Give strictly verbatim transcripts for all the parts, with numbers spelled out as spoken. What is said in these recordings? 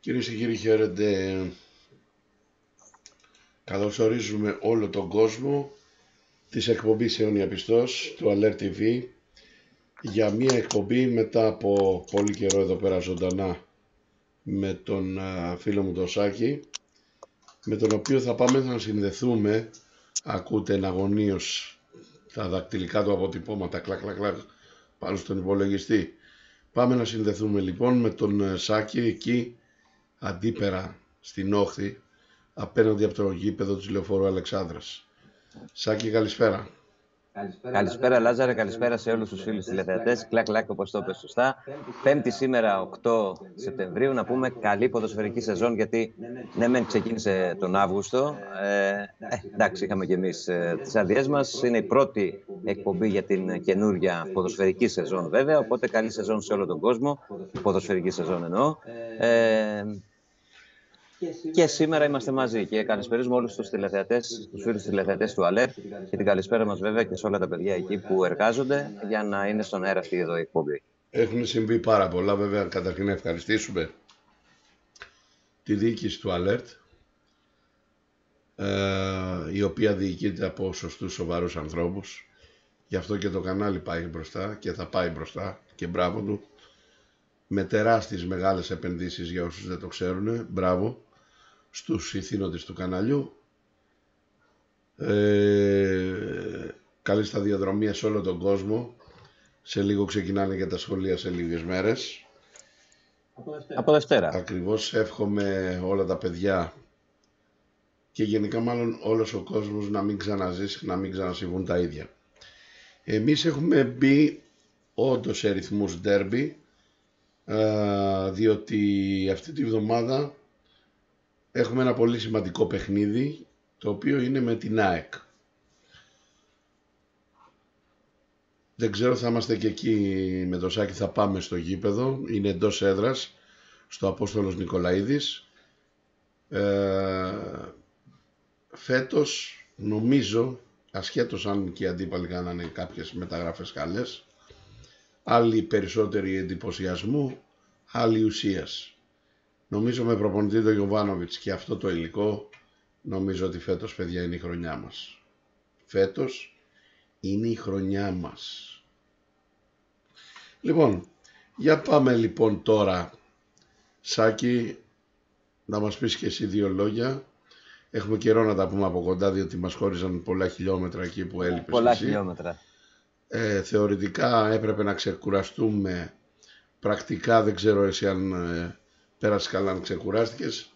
Κυρίες και κύριοι, χαίρετε. Καλωσορίζουμε όλο τον κόσμο της εκπομπής Αιώνια Πιστός του Alert τι βι για μία εκπομπή μετά από πολύ καιρό εδώ πέρα ζωντανά με τον φίλο μου τον Σάκη, με τον οποίο θα πάμε να συνδεθούμε. Ακούτε εναγωνίως τα δακτυλικά του αποτυπώματα κλακ κλακ κλακ πάνω στον υπολογιστή. Πάμε να συνδεθούμε λοιπόν με τον Σάκη εκεί αντίπερα στην όχθη απέναντι από το γήπεδο του Λεωφόρου Αλεξάνδρας. Σάκη, καλησπέρα. Καλησπέρα, καλησπέρα Λάζαρε, καλησπέρα σε όλους τους φίλους τηλεθεατές. Κλακ κλακ, όπως το είπες σωστά. Πέμπτη σήμερα, οκτώ Σεπτεμβρίου, να πούμε καλή ποδοσφαιρική σεζόν, γιατί ναι μεν ξεκίνησε τον Αύγουστο. Ε, ε, εντάξει, είχαμε και εμείς ε, τις άδειές μας. Είναι η πρώτη εκπομπή για την καινούργια ποδοσφαιρική σεζόν βέβαια, οπότε καλή σεζόν σε όλο τον κόσμο, ποδοσφαιρική σεζόν εννοώ. Ε, Και σήμερα είμαστε μαζί και καλησπερίζουμε όλους τους τηλεθεατές, τους φίλους τηλεθεατές του Alert και την καλησπέρα μας βέβαια και σε όλα τα παιδιά εκεί που εργάζονται για να είναι στον αέρα αυτή εδώ η εκπομπή. Έχουν συμβεί πάρα πολλά βέβαια. Καταρχήν να ευχαριστήσουμε τη διοίκηση του Alert, ε, η οποία διοικείται από σωστούς σοβαρούς ανθρώπους. Γι' αυτό και το κανάλι πάει μπροστά και θα πάει μπροστά και μπράβο του. Με τεράστιες μεγάλες επενδύσεις για όσους δεν το ξέρουν. Μπράβο στους ηθήνοντες του καναλιού. Ε, καλή σταδιοδρομία σε όλο τον κόσμο. Σε λίγο ξεκινάνε και τα σχολεία σε λίγες μέρες. Από Δευτέρα. Από Δευτέρα. Ακριβώς, εύχομαι όλα τα παιδιά και γενικά μάλλον όλος ο κόσμος να μην ξαναζήσει, να μην ξανασυμβούν τα ίδια. Εμείς έχουμε μπει όντως σε ρυθμούς ντέρμπι, διότι αυτή τη βδομάδα έχουμε ένα πολύ σημαντικό παιχνίδι, το οποίο είναι με την ΑΕΚ. Δεν ξέρω, θα είμαστε και εκεί με το Σάκη, θα πάμε στο γήπεδο, είναι εντός έδρας, στο Απόστολος Νικολαίδης. Ε, φέτος νομίζω, ασχέτως αν και οι αντίπαλοι κάνανε κάποιες μεταγραφές καλές, άλλοι περισσότεροι εντυπωσιασμού, άλλοι ουσίας. Νομίζω με προπονητή τον Γιοβάνοβιτς και αυτό το υλικό, νομίζω ότι φέτος, παιδιά, είναι η χρονιά μας. Φέτος είναι η χρονιά μας. Λοιπόν, για πάμε λοιπόν τώρα, Σάκη, να μας πεις και εσύ δύο λόγια. Έχουμε καιρό να τα πούμε από κοντά, διότι μας χώριζαν πολλά χιλιόμετρα εκεί που έλειπες. Πολλά εσύ. χιλιόμετρα. Ε, θεωρητικά έπρεπε να ξεκουραστούμε. Πρακτικά δεν ξέρω εσύ αν ε, πέρασες καλά, αν ξεκουράστηκες.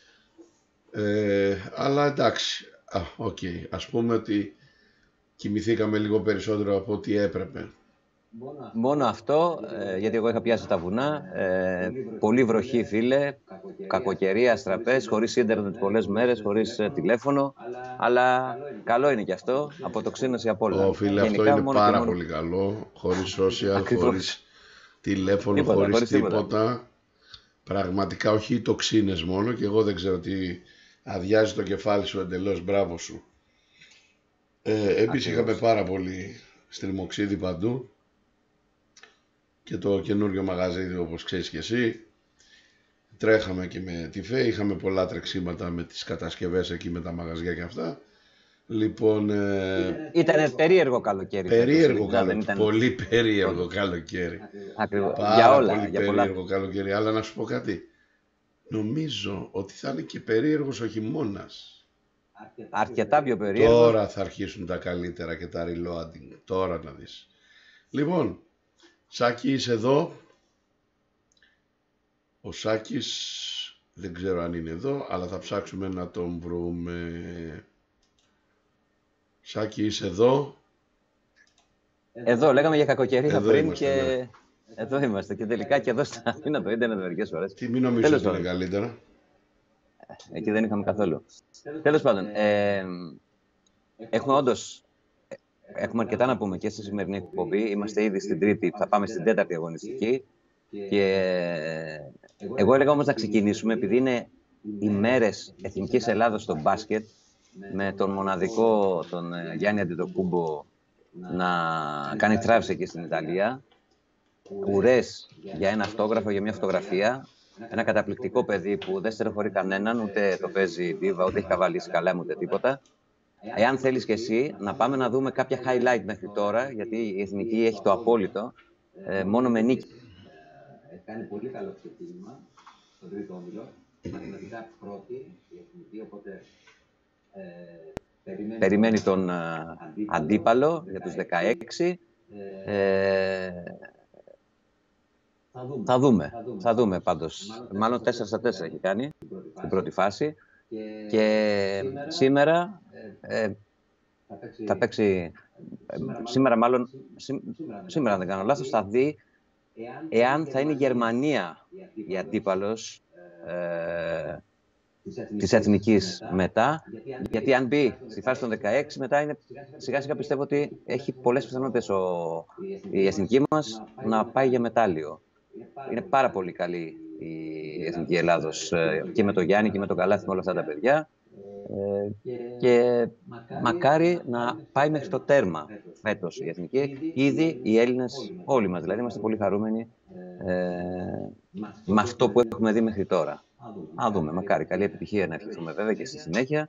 Ε, αλλά εντάξει, α, okay. Ας πούμε ότι κοιμηθήκαμε λίγο περισσότερο από ό,τι έπρεπε. Μόνο αυτό, ε, γιατί εγώ είχα πιάσει τα βουνά, ε, πολύ βροχή φίλε, κακοκαιρία, αστραπές, χωρίς ίντερνετ πολλές μέρες, χωρίς ε, τηλέφωνο, αλλά καλό είναι και αυτό, αποτοξίνωση απ' όλα. Ω φίλε, γενικά, αυτό είναι μόνο πάρα μόνο... πολύ καλό, χωρίς social, χωρίς τηλέφωνο, τίποτα, χωρίς, χωρίς τίποτα. τίποτα. Πραγματικά όχι οι τοξίνες μόνο, και εγώ δεν ξέρω τι αδειάζει το κεφάλι σου εντελώς, μπράβο σου. Ε, επίσης είχαμε πάρα πολύ στριμοξίδι παντού. Και το καινούριο μαγαζί, όπως ξέρεις και εσύ, τρέχαμε και με τη ΦΕ, είχαμε πολλά τρεξίματα με τις κατασκευές εκεί, με τα μαγαζιά και αυτά. Λοιπόν, ε... ήταν περίεργο καλοκαίρι. Περίεργο καλοκαίρι, ήταν... πολύ περίεργο καλοκαίρι. Ακριβώς, πάρα για όλα, πολύ για περίεργο πολλά... καλοκαίρι, αλλά να σου πω κάτι. Νομίζω ότι θα είναι και περίεργος ο χειμώνας. Αρκετά πιο περίεργο. Τώρα θα αρχίσουν τα καλύτερα και τα reloading, τώρα να δεις. Λοιπόν, Σάκη, είσαι εδώ. Ο Σάκης δεν ξέρω αν είναι εδώ, αλλά θα ψάξουμε να τον βρούμε. Σάκη, είσαι εδώ. Εδώ λέγαμε για κακοκαιρία πριν είμαστε, και... Ναι. Εδώ είμαστε και τελικά και εδώ στα είναι το ίντερνετ μερικές φορές. Τι, μην νομίζω ότι είναι καλύτερα. Εκεί δεν είχαμε καθόλου. Τέλος πάντων, ε, έχουμε όντως... Έχουμε αρκετά να πούμε και στη σημερινή εκπομπή. Είμαστε ήδη στην τρίτη, θα πάμε στην τέταρτη αγωνιστική. Και εγώ έλεγα όμως να ξεκινήσουμε, επειδή είναι οι μέρες Εθνικής Ελλάδος στο μπάσκετ, με τον μοναδικό, τον Γιάννη Αντετοκούμπο, να κάνει θράψη εκεί στην Ιταλία. Ουρές για ένα αυτόγραφο, για μια φωτογραφία. ένα καταπληκτικό παιδί που δεν στερεοχωρεί κανέναν, ούτε το παίζει δίβα, ούτε έχει καβαλήσει καλά, ούτε τίποτα. Εάν θέλεις και εσύ, να πάμε να δούμε κάποια highlight μέχρι τώρα, γιατί η Εθνική έχει το απόλυτο, ε, μόνο με νίκη. Έχει κάνει πολύ καλό ξεκίνημα στον τρίτο όμιλο. Μαθηματικά πρώτη η Εθνική, οπότε ε, περιμένει, περιμένει τον ε, αντίπαλο για τους δεκαέξι. Ε, θα δούμε. Θα δούμε, θα δούμε, θα δούμε πάντως. Μάλλον, Μάλλον τέσσερα στα τέσσερα έχει κάνει στην πρώτη φάση. Και, και σήμερα, ε, ε, θα παίξει, ε, σήμερα μάλλον, σή, σήμερα αν δεν κάνω λάθος, θα δει εάν θα είναι η Γερμανία η αντίπαλος ε, της Εθνικής μετά. Γιατί αν μπει στη φάση των δεκαέξι, μετά είναι, σιγά σιγά πιστεύω ότι έχει πολλές πιθανότητες ο, η Εθνική μας να πάει για μετάλλιο. Είναι πάρα πολύ καλή η Εθνική Ελλάδος και με τον Γιάννη και με τον Καλάθι, με όλα αυτά τα παιδιά. Και μακάρι να πάει μέχρι το τέρμα φέτος η Εθνική. Ήδη οι Έλληνες, όλοι μας δηλαδή, είμαστε πολύ χαρούμενοι ε, με αυτό που έχουμε δει μέχρι τώρα. Να δούμε, μακάρι. Καλή επιτυχία να ευχηθούμε βέβαια και στη συνέχεια.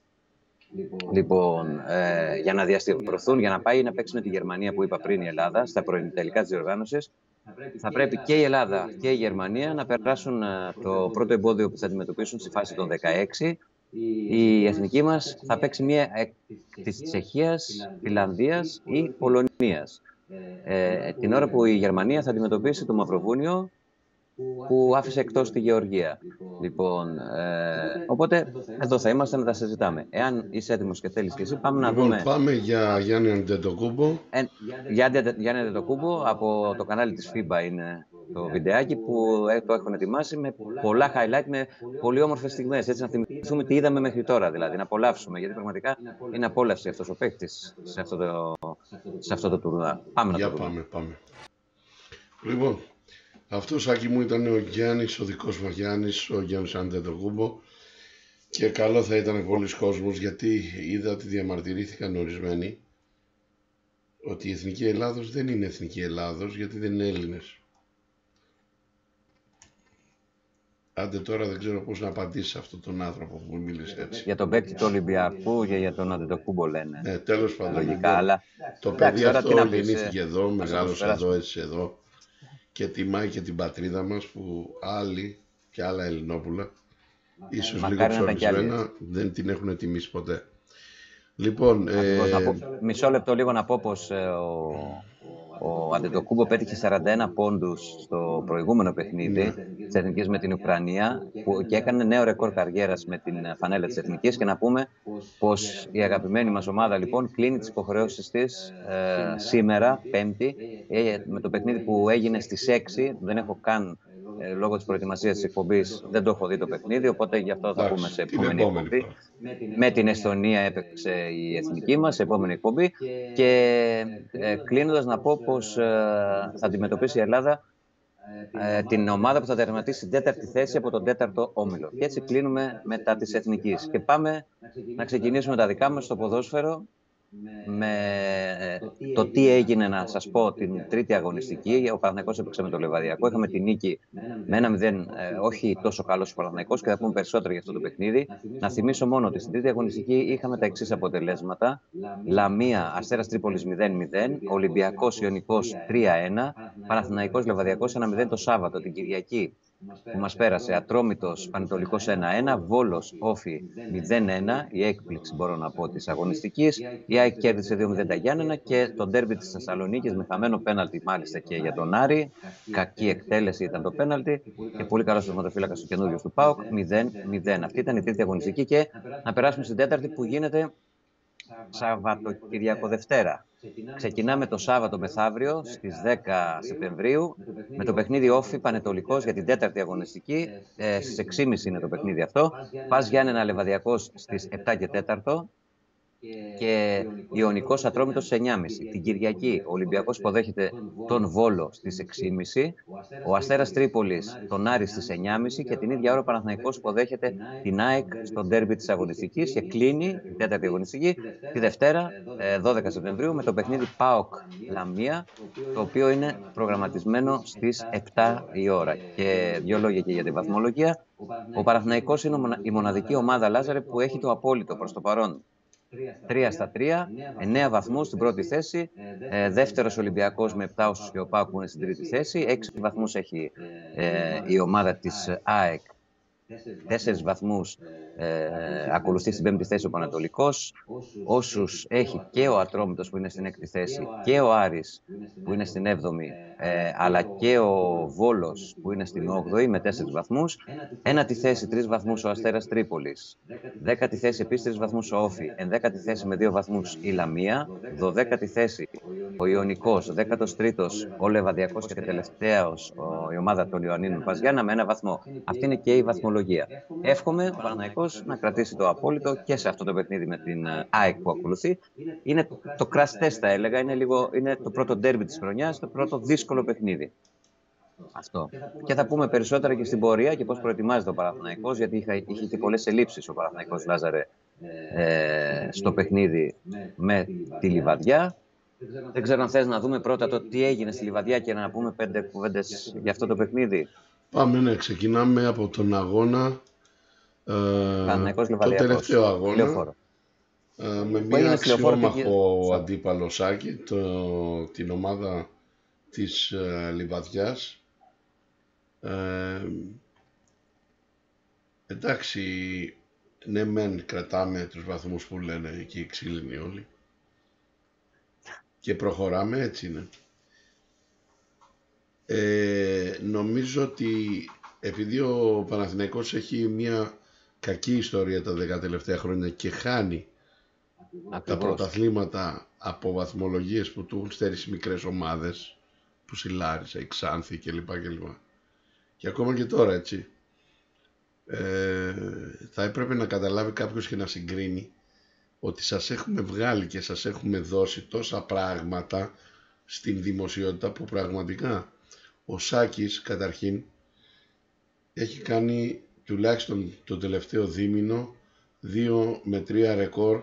Λοιπόν, ε, για να διαστηριωθούν, για να πάει να παίξει με τη Γερμανία που είπα πριν η Ελλάδα, στα προημιτελικά της διοργάνωσης, θα πρέπει και η Ελλάδα και η Γερμανία να περάσουν το πρώτο εμπόδιο που θα αντιμετωπίσουν στη φάση των δεκαέξι. Η εθνική μας θα παίξει μία της Τσεχίας, Φιλανδίας ή Πολωνίας. Ε, την ώρα που η Γερμανία θα αντιμετωπίσει το Μαυροβούνιο, που άφησε εκτός τη Γεωργία. Λοιπόν, ε, οπότε εδώ θα είμαστε να τα συζητάμε. Εάν είσαι έτοιμος και θέλεις και εσύ, πάμε να λοιπόν, δούμε. Πάμε για Γιάννη Αντετοκούμπο. Ε, για Γιάννη Αντετοκούμπο, από το κανάλι της φίμπα είναι το βιντεάκι που το έχουν ετοιμάσει με πολλά highlight, με πολύ όμορφες στιγμές. Έτσι να θυμηθούμε τι είδαμε μέχρι τώρα, δηλαδή να απολαύσουμε. Γιατί πραγματικά είναι απόλαυση αυτός ο παίκτης σε αυτό το, σε αυτό το τουρνουά. Πάμε να για το δούμε. Πάμε, πάμε. Λοιπόν. Αυτός, Άκη μου, ήταν ο Γιάννης, ο δικός μου Γιάννης, ο Γιάννης Αντετοκούμπο, και καλό θα ήταν πολλοί κόσμος, γιατί είδα ότι διαμαρτυρήθηκαν ορισμένοι ότι η Εθνική Ελλάδος δεν είναι Εθνική Ελλάδος, γιατί δεν είναι Έλληνες. Άντε τώρα δεν ξέρω πώς να απαντήσει σε αυτόν τον άνθρωπο που μίλησε έτσι. Για τον παίκτη του Ολυμπιακού και για τον Αντετοκούμπο λένε. Ναι, τέλος πάντων. Λογικά, αλλά... Το παιδί εντάξει, αυτό γεννήθηκε εδώ, μεγάλωσε εδώ, έτσι εδώ. Και τιμάει και την πατρίδα μας, που άλλοι και άλλα Ελληνόπουλα, ίσως λίγο ψωνισμένα, δεν την έχουν τιμήσει ποτέ. Λοιπόν, ε... πω, μισό λεπτό λίγο να πω πως ε, ο, ο Αντετοκούμπο πέτυχε σαράντα ένα πόντους στο προηγούμενο παιχνίδι ναι. της Εθνικής με την Ουκρανία, που, και έκανε νέο ρεκόρ καριέρας με την φανέλα της Εθνικής. Και να πούμε πως η αγαπημένη μας ομάδα λοιπόν κλείνει τις υποχρεώσεις της ε, σήμερα, Πέμπτη, ε, με το παιχνίδι που έγινε στις έξι. Δεν έχω καν ε, λόγω της προετοιμασίας της εκπομπής, δεν το έχω δει το παιχνίδι, οπότε γι' αυτό θα πούμε σε επόμενη εκπομπή. Με την Εστονία έπαιξε η εθνική μας, σε επόμενη εκπομπή. Και ε, κλείνοντας να πω πως ε, θα αντιμετωπίσει η Ελλάδα ε, την ομάδα που θα τερματίσει στην τέταρτη θέση από τον τέταρτο όμιλο. Και έτσι κλείνουμε μετά της εθνικής. Και πάμε να ξεκινήσουμε τα δικά μας στο ποδόσφαιρο, με το τι έγινε, να σας πω, την τρίτη αγωνιστική. Ο Παναθηναϊκός έπαιξε με το Λεβαδιακό. Είχαμε τη νίκη με ένα μηδέν, ε, όχι τόσο καλός ο Παναθηναϊκός, και θα πούμε περισσότερο για αυτό το παιχνίδι. Να θυμίσω μόνο ότι στην τρίτη αγωνιστική είχαμε τα εξής αποτελέσματα: Λαμία, Αστέρας Τρίπολης μηδέν μηδέν, Ολυμπιακός Ιωνικός τρία ένα, Παναθηναϊκός Λεβαδιακός ένα μηδέν το Σάββατο. Την Κυριακή που μας πέρασε, Ατρόμητος Πανετολικός ένα ένα, Βόλος Όφι μηδέν ένα, η έκπληξη μπορώ να πω της αγωνιστικής. Η ΑΕΚ κέρδισε δύο μηδέν τα Γιάννενα, και το ντέρμπι της Θεσσαλονίκης με χαμένο πέναλτι μάλιστα και για τον Άρη. Κακή εκτέλεση ήταν το πέναλτι και πολύ καλός τερματοφύλακας του καινούριου του ΠΑΟΚ, μηδέν μηδέν. Αυτή ήταν η τρίτη αγωνιστική, και να περάσουμε στην τέταρτη που γίνεται Σαββατοκυριακό Δευτέρα. Ξεκινάμε το Σάββατο μεθαύριο στις δέκα Σεπτεμβρίου με το παιχνίδι Όφι Πανετολικός για την τέταρτη αγωνιστική. Ε, στις έξι και μισή είναι το παιχνίδι αυτό. Πας Γιάννενα Λεβαδιακός στις επτά και τέσσερα. και Ιωνικός Ατρόμητος στις εννιά και μισή. Την Κυριακή ο Ολυμπιακός υποδέχεται τον Βόλο στις έξι και μισή, ο Αστέρας Τρίπολης τον Άρη στις εννιά και μισή και την ίδια ώρα ο Παναθηναϊκός υποδέχεται την ΑΕΚ στο ντέρμπι της αγωνιστικής και κλείνει η τέταρτη αγωνιστική τη Δευτέρα, δώδεκα Σεπτεμβρίου, με το παιχνίδι ΠΑΟΚ Λαμία, το οποίο είναι προγραμματισμένο στις επτά η ώρα. Και δύο λόγια και για τη βαθμολογία. Ο Παναθηναϊκός είναι η μοναδική ομάδα, Λάζαρε, που έχει το απόλυτο προς το παρόν. τρία στα τρία, εννέα βαθμούς στην πρώτη θέση. Ε, δεύτερος Ολυμπιακός με επτά όσους και ο ΠΑΟΚ που είναι στην τρίτη θέση. έξι βαθμούς έχει ε, η ομάδα της ΑΕΚ. Τέσσερις βαθμούς ε, ακολουθεί στην πέμπτη θέση ο Πανατολικός. Όσους έχει και ο Ατρόμητος που είναι στην έκτη θέση και ο Άρης που είναι στην έβδομη, ε, αλλά και ο Βόλος που είναι στην όγδοη με τέσσερις βαθμούς. Ένατη θέση, τρεις βαθμούς ο Αστέρας Τρίπολης. Δέκατη θέση επίσης τρεις βαθμούς ο Όφη. Ενδέκατη θέση με δύο βαθμούς η Λαμία. Δωδέκατη θέση ο Ιωνικός. Δέκατος τρίτος ο Λεβαδιακός και τελευταίος η ομάδα των Ιωαννίνων Παζιάννα με ένα βαθμό. Αυτή είναι και η βαθμολογία. Εύχομαι ο Παναθηναϊκός να κρατήσει το απόλυτο και σε αυτό το παιχνίδι με την ΑΕΚ που ακολουθεί. Είναι το crash test, θα έλεγα. Είναι, λίγο, είναι το πρώτο ντέρμπι της χρονιάς, το πρώτο δύσκολο παιχνίδι. Αυτό. Και θα πούμε περισσότερα και στην πορεία και πώς προετοιμάζεται ο Παναθηναϊκός, γιατί είχε, είχε και πολλές ελλείψεις ο Παναθηναϊκός, Λάζαρε, ε, στο παιχνίδι με τη Λιβαδιά. Δεν ξέρω αν θες να δούμε πρώτα το τι έγινε στη Λιβαδιά και να πούμε πέντε κουβέντες για αυτό το παιχνίδι. Πάμε, ναι, ξεκινάμε από τον αγώνα, ε, το τελευταίο αγώνα, ε, με μια αξιόμαχο και... αντίπαλο Σάκη, το, την ομάδα της ε, Λιβαδιάς. Ε, εντάξει, ναι μεν κρατάμε τους βαθμούς που λένε εκεί οι ξύλινοι όλοι και προχωράμε, έτσι είναι. Ε, νομίζω ότι επειδή ο Παναθηναϊκός έχει μια κακή ιστορία τα δέκα τελευταία χρόνια και χάνει Ακριβώς. τα πρωταθλήματα από βαθμολογίες που του έχουν στέρησει μικρές ομάδες, που Σιλάρισα, η Ξάνθη κλπ. κλπ. Και ακόμα και τώρα, έτσι, ε, θα έπρεπε να καταλάβει κάποιος και να συγκρίνει ότι σας έχουμε βγάλει και σας έχουμε δώσει τόσα πράγματα στην δημοσιότητα που πραγματικά ο Σάκης καταρχήν έχει κάνει τουλάχιστον το τελευταίο δίμηνο δύο με τρία ρεκόρ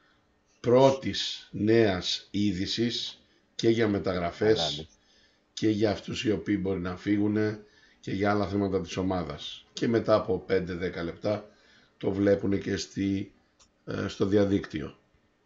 πρώτης νέας είδησης και για μεταγραφές και για αυτούς οι οποίοι μπορεί να φύγουν και για άλλα θέματα της ομάδας. Και μετά από πέντε με δέκα λεπτά το βλέπουν και στη, στο διαδίκτυο.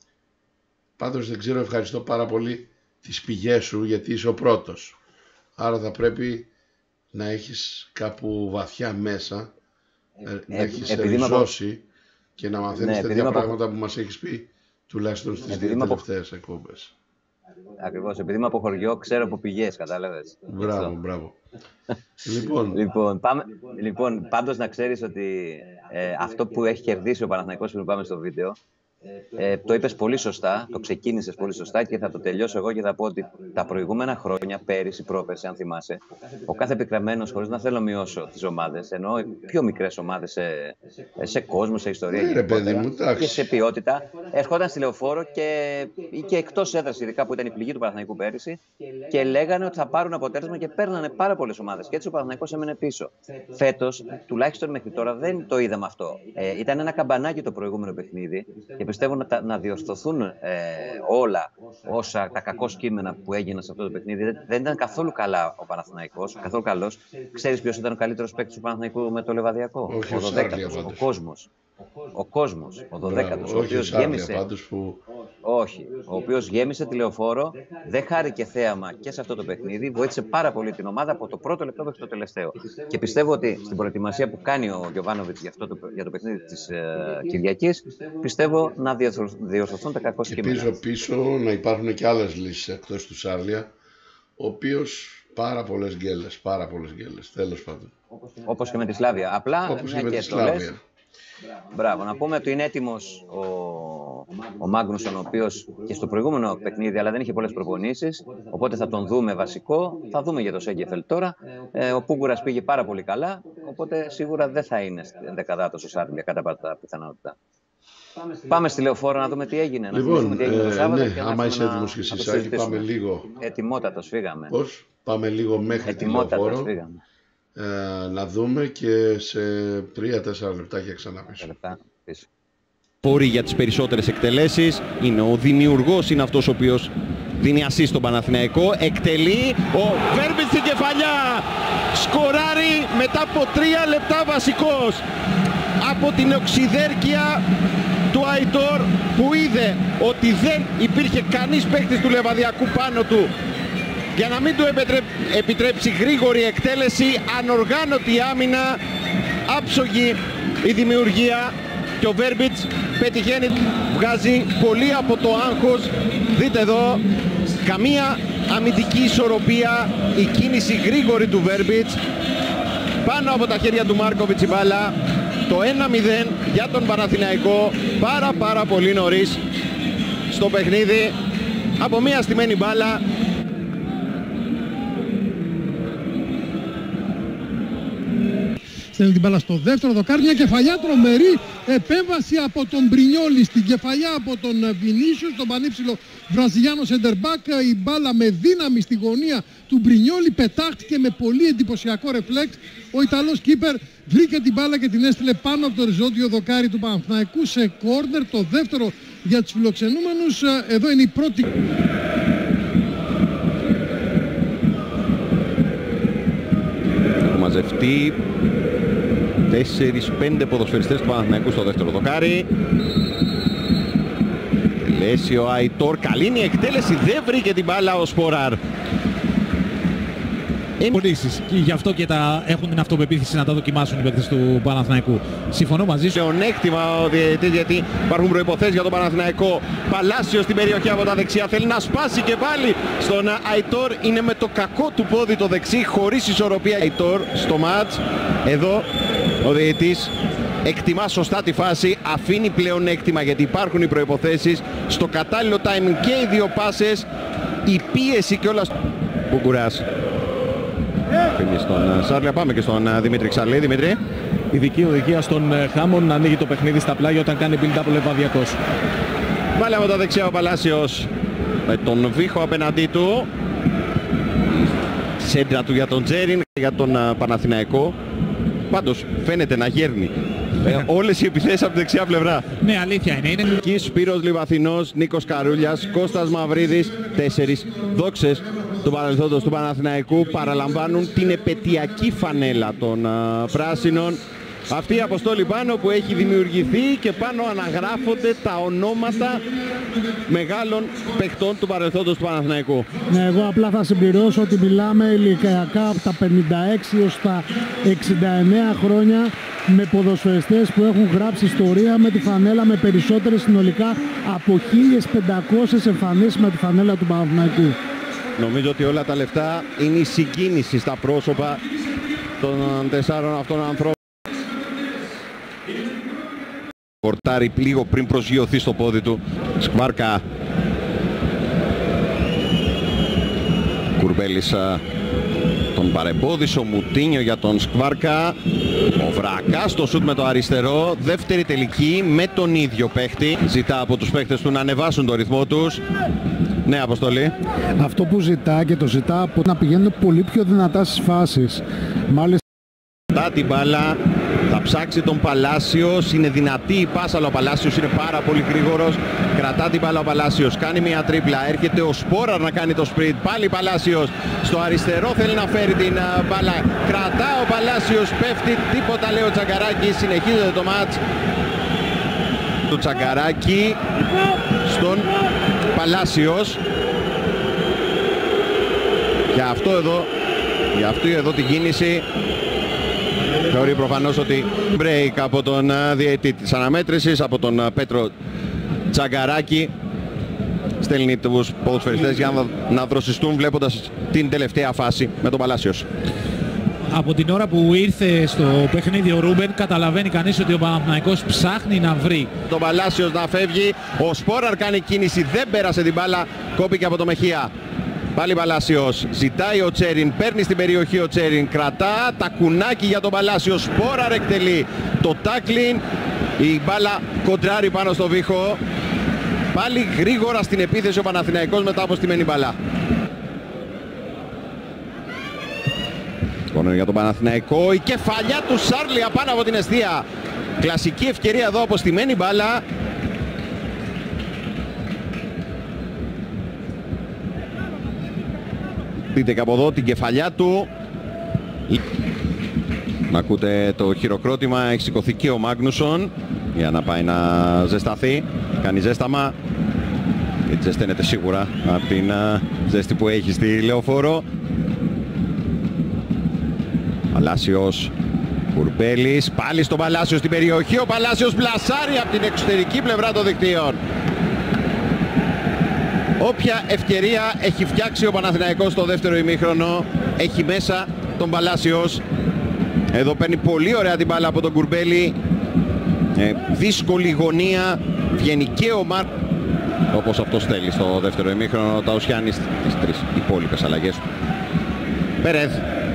Πάντως δεν ξέρω, ευχαριστώ πάρα πολύ τις πηγές σου γιατί είσαι ο πρώτος. Άρα θα πρέπει να έχεις κάπου βαθιά μέσα, ε, να έχεις ριζώσει και να μαθαίνεις ναι, τέτοια πράγματα από... που μας έχεις πει τουλάχιστον στις δύο τελευταίες από... εκπομπές. Ακριβώς, επειδή είμαι από χωριό, ξέρω από πηγές, κατάλαβες. Μπράβο, μπράβο. λοιπόν. λοιπόν, πάμε, λοιπόν, πάντως να ξέρεις ότι ε, αυτό που έχει κερδίσει ο Παναθηναϊκός πριν πάμε στο βίντεο, Ε, το είπες πολύ σωστά, το ξεκίνησες πολύ σωστά και θα το τελειώσω εγώ και θα πω ότι τα προηγούμενα χρόνια, πέρυσι, πρόπερσι, αν θυμάσαι, ο κάθε επικραμμένος, χωρίς να θέλω να μειώσω τις ομάδες, ενώ οι πιο μικρές ομάδες σε, σε κόσμο, σε ιστορία ναι, παιδί μου, και σε ποιότητα, ερχόταν στη Λεωφόρο και, και εκτός έδρας, ειδικά που ήταν η πληγή του Παναθηναϊκού πέρυσι, και λέγανε ότι θα πάρουν αποτέλεσμα και παίρνανε πάρα πολλές ομάδες. Και έτσι ο Παναθηναϊκός έμενε πίσω. Φέτος, τουλάχιστον μέχρι τώρα, δεν το είδαμε αυτό. Ε, ήταν ένα καμπανάκι το προηγούμενο παιχνίδι. Και πιστεύω να, τα, να διορθωθούν ε, όλα όσα τα κακό κείμενα που έγιναν σε αυτό το παιχνίδι. Δεν, δεν ήταν καθόλου καλά ο Παναθηναϊκός, καθόλου καλός. Ξέρεις ποιος ήταν ο καλύτερος παίκτης του Παναθηναϊκού με το Λεβαδιακό? Όχι, ο δωδέκατος, ο Κόσμος. Ο Κόσμος, ο δωδέκατος, ο οποίος γέμισε... Που... Όχι, ο οποίος γέμισε τη Λεωφόρο, δεν χάρηκε θέαμα και σε αυτό το παιχνίδι, βοήθησε πάρα πολύ την ομάδα από το πρώτο λεπτό μέχρι το τελευταίο. Και πιστεύω ότι στην προετοιμασία που κάνει ο Γιοβάνοβιτς για, το, για το παιχνίδι της ε, Κυριακής, πιστεύω να διορθωθούν τα κακό κείμενα. Και πίσω πίσω να υπάρχουν και άλλες λύσεις εκτός του Σάρλια, ο οποίος πάρα πολλές γκέλες, πάρα πολλές γκέλες, τέλος πάντων. Όπως και με τη Σλάβια. Απλά Όπως μια και με και τη Σλάβια. Μπράβο, να πούμε ότι είναι έτοιμος ο, ο Μάγνουσον, ο οποίος και στο προηγούμενο παιχνίδι, αλλά δεν είχε πολλές προπονήσεις, οπότε θα τον δούμε βασικό. Θα δούμε για το Σέγκεφελ τώρα. Ε, ο Πούγκουρας πήγε πάρα πολύ καλά, οπότε σίγουρα δεν θα είναι δεκαδάτος ο Σάρλια κατά πάτα πιθανότητα. Πάμε στη Λεωφόρο να δούμε τι έγινε. Λοιπόν, να τι έγινε το ε, Σάββατο ναι, και άμα είσαι έτοιμος και εσύ, Σάκη, πάμε λίγο. Ετοιμότατος φύγαμε. Πώς? Πάμε λίγο μέχρι τη Λεωφόρο. Φύγαμε. Ε, να δούμε και σε τρία τέσσερα λεπτάκια ξανά πίσω. Λεπτά πίσω. Πόρη για τις περισσότερες εκτελέσεις. Είναι ο δημιουργός, είναι αυτός ο οποίος δίνει ασίστ στον Παναθηναϊκό. Εκτελεί ο Βέρμπιτς στην κεφαλιά. Σκοράρει μετά από τρία λεπτά βασικός. Από την οξυδέρκεια του Αϊτόρ που είδε ότι δεν υπήρχε κανείς παίκτης του Λεβαδιακού πάνω του για να μην του επιτρέψει γρήγορη εκτέλεση. Ανοργάνωτη άμυνα, άψογη η δημιουργία και ο Βέρμπιτς πετυχαίνει, βγάζει πολύ από το άγχος. Δείτε εδώ, καμία αμυντική ισορροπία, η κίνηση γρήγορη του Βέρμπιτς, πάνω από τα χέρια του Μάρκοβιτς η μπάλα. Το ένα μηδέν για τον Παναθηναϊκό, πάρα πάρα πολύ νωρίς στο παιχνίδι, από μια στημένη μπάλα. Στέλνει την μπάλα στο δεύτερο δοκάρι, μια κεφαλιά τρομερή επέμβαση από τον Μπρινιόλι στην κεφαλιά από τον Βινίσιους, τον πανύψηλο Βραζιλιάνο σεντερμπάκ. Η μπάλα με δύναμη στη γωνία του Μπρινιόλι πετάχτηκε με πολύ εντυπωσιακό ρεφλέξ. Ο Ιταλός κίπερ βρήκε την μπάλα και την έστειλε πάνω από το οριζόντιο δοκάρι του Παναθηναϊκού σε κόρνερ, το δεύτερο για τους φιλοξενούμενους. Εδώ είναι η πρώτη. Μαζευτεί τέσσερις πέντε ποδοσφαιριστές του Παναθηναϊκού στο δεύτερο δοκάρι. Τελέσει ο Αϊτόρ, καλή είναι η εκτέλεση, δεν βρήκε την μπάλα ο Σποράρ. Πονήσεις και γι' αυτό και τα έχουν την αυτοπεποίθηση να τα δοκιμάσουν οι παίκτες του Παναθηναϊκού. Συμφωνώ μαζί σου. Πλεονέκτημα ο διαιτητής, γιατί υπάρχουν προϋποθέσεις για τον Παναθηναϊκό. Παλάσιο στην περιοχή από τα δεξιά, θέλει να σπάσει και πάλι στον Αϊτόρ. Είναι με το κακό του πόδι το δεξί, χωρίς ισορροπία. Αϊτόρ στο μάτς. Εδώ ο διαιτητής εκτιμά σωστά τη φάση, αφήνει πλεονέκτημα γιατί υπάρχουν οι προϋποθέσεις. Στο κατάλληλο timing και οι δύο πάσες, η πίεση κιόλας. Μπουγκουράς. Φύγει στον Σάρλια, πάμε και στον Δημήτρη Ξαρλή. Δημήτρη. Ειδική οδηγία στον Χάμον να ανοίγει το παιχνίδι στα πλάγια όταν κάνει build-up ο Λεβαδιακός. Πάλι από τα δεξιά ο Παλάσιος με τον Βίχο απέναντί του. Σέντρα του για τον Τζέριν, για τον Παναθηναϊκό. Πάντως φαίνεται να γέρνει ε, όλες οι επιθέσεις από τη δεξιά πλευρά. Ναι, αλήθεια είναι. είναι... Εκεί Σπύρος Λιβαθινός, Νίκος Καρούλιας, Κώστας Μαυρίδης. Τέσσερις δόξες του παρελθόντος του Παναθηναϊκού παραλαμβάνουν την επετειακή φανέλα των α, πράσινων. Αυτή η αποστόλη πάνω που έχει δημιουργηθεί και πάνω αναγράφονται τα ονόματα μεγάλων παιχτών του παρελθόντος του Παναθηναϊκού. Ναι, εγώ απλά θα συμπληρώσω ότι μιλάμε ηλικιακά από τα πενήντα έξι έως τα εξήντα εννέα χρόνια, με ποδοσφαιριστές που έχουν γράψει ιστορία με τη φανέλα, με περισσότερες συνολικά από χίλιες πεντακόσιες εμφανίσεις με τη φανέλα του Παναθηναϊκού. Νομίζω ότι όλα τα λεφτά είναι η συγκίνηση στα πρόσωπα των τεσσάρων αυτών ανθρώπων. Κορτάρει λίγο πριν προσγειωθεί στο πόδι του. Σκβάρκα. Κουρμπέλης τον παρεμπόδισε, ο Μουτίνιο για τον Σκβάρκα. Ο Βρακάς στο σουτ με το αριστερό. Δεύτερη τελική με τον ίδιο παίχτη. Ζητά από τους παίχτες του να ανεβάσουν το ρυθμό τους. Ναι, Αποστολή. Αυτό που ζητά και το ζητά από να πηγαίνουν πολύ πιο δυνατά στις φάσεις. Μάλιστα Ζητά την μπάλα, θα ψάξει τον Παλάσιος, είναι δυνατή η πάσα, αλλά ο Παλάσιος είναι πάρα πολύ γρήγορος. Κρατά την μπάλα ο Παλάσιος, κάνει μια τρίπλα, έρχεται ο Σπόραρ να κάνει το σπριντ. Πάλι Παλάσιος στο αριστερό, θέλει να φέρει την uh, μπάλα. Κρατά ο Παλάσιος, πέφτει, τίποτα λέει ο Τσαγκαράκης, συνεχίζεται το μάτς. Το Τσαγκαράκη στον Παλάσιος. Για αυτό εδώ, για αυτή εδώ την κίνηση θεωρεί προφανώς ότι break από τον διαιτητή της αναμέτρησης, από τον Πέτρο Τσαγκαράκη. Στέλνει τους ποδοσφαιριστές για να, να δροσιστούν βλέποντας την τελευταία φάση με τον Παλάσιος. Από την ώρα που ήρθε στο παιχνίδι ο Ρούμπεν, καταλαβαίνει κανείς ότι ο Παναθηναϊκός ψάχνει να βρει. Τον Παλάσιος να φεύγει, ο Σπόραρ κάνει κίνηση, δεν πέρασε την μπάλα, κόπηκε από το Μεχεία. Πάλι Παλάσιος, ζητάει ο Τσέριν, παίρνει στην περιοχή ο Τσέριν, κρατά τα κουνάκι για τον Παλάσιο, Σπόραρ εκτελεί το τάκλιν Η μπάλα κοντράρει πάνω στο βήχο. Πάλι γρήγορα στην επίθεση ο Παναθηναϊκός μετά από στημένη μπάλα. Κόρνερ για τον Παναθηναϊκό. Η κεφαλιά του Σάρλι απάνω από την εστία. Κλασική ευκαιρία εδώ από στημένη μπάλα. Δείτε και από εδώ την κεφαλιά του. Να ακούτε το χειροκρότημα. Έχει σηκωθεί και ο Μάγνουσον για να πάει να ζεσταθεί. Κάνει ζέσταμα. Γιατί ζεσταίνεται σίγουρα από την ζέστη που έχει στη Λεωφόρο. Παλάσιος, Κουρμπέλης, πάλι στον Παλάσιο στην περιοχή. Ο Παλάσιος μπλασάρει από την εξωτερική πλευρά των δικτύων. Όποια ευκαιρία έχει φτιάξει ο Παναθηναϊκός στο δεύτερο ημίχρονο, έχει μέσα τον Παλάσιος. Εδώ παίρνει πολύ ωραία την μπάλα από τον Κουρμπέλη. Ε, δύσκολη γωνία, βγαίνει και ο Μάρ, όπως αυτός θέλει στο δεύτερο ημίχρονο. Ο Ταουσιάννης τις τρεις υπόλοιπες αλλαγές του. Περέδ.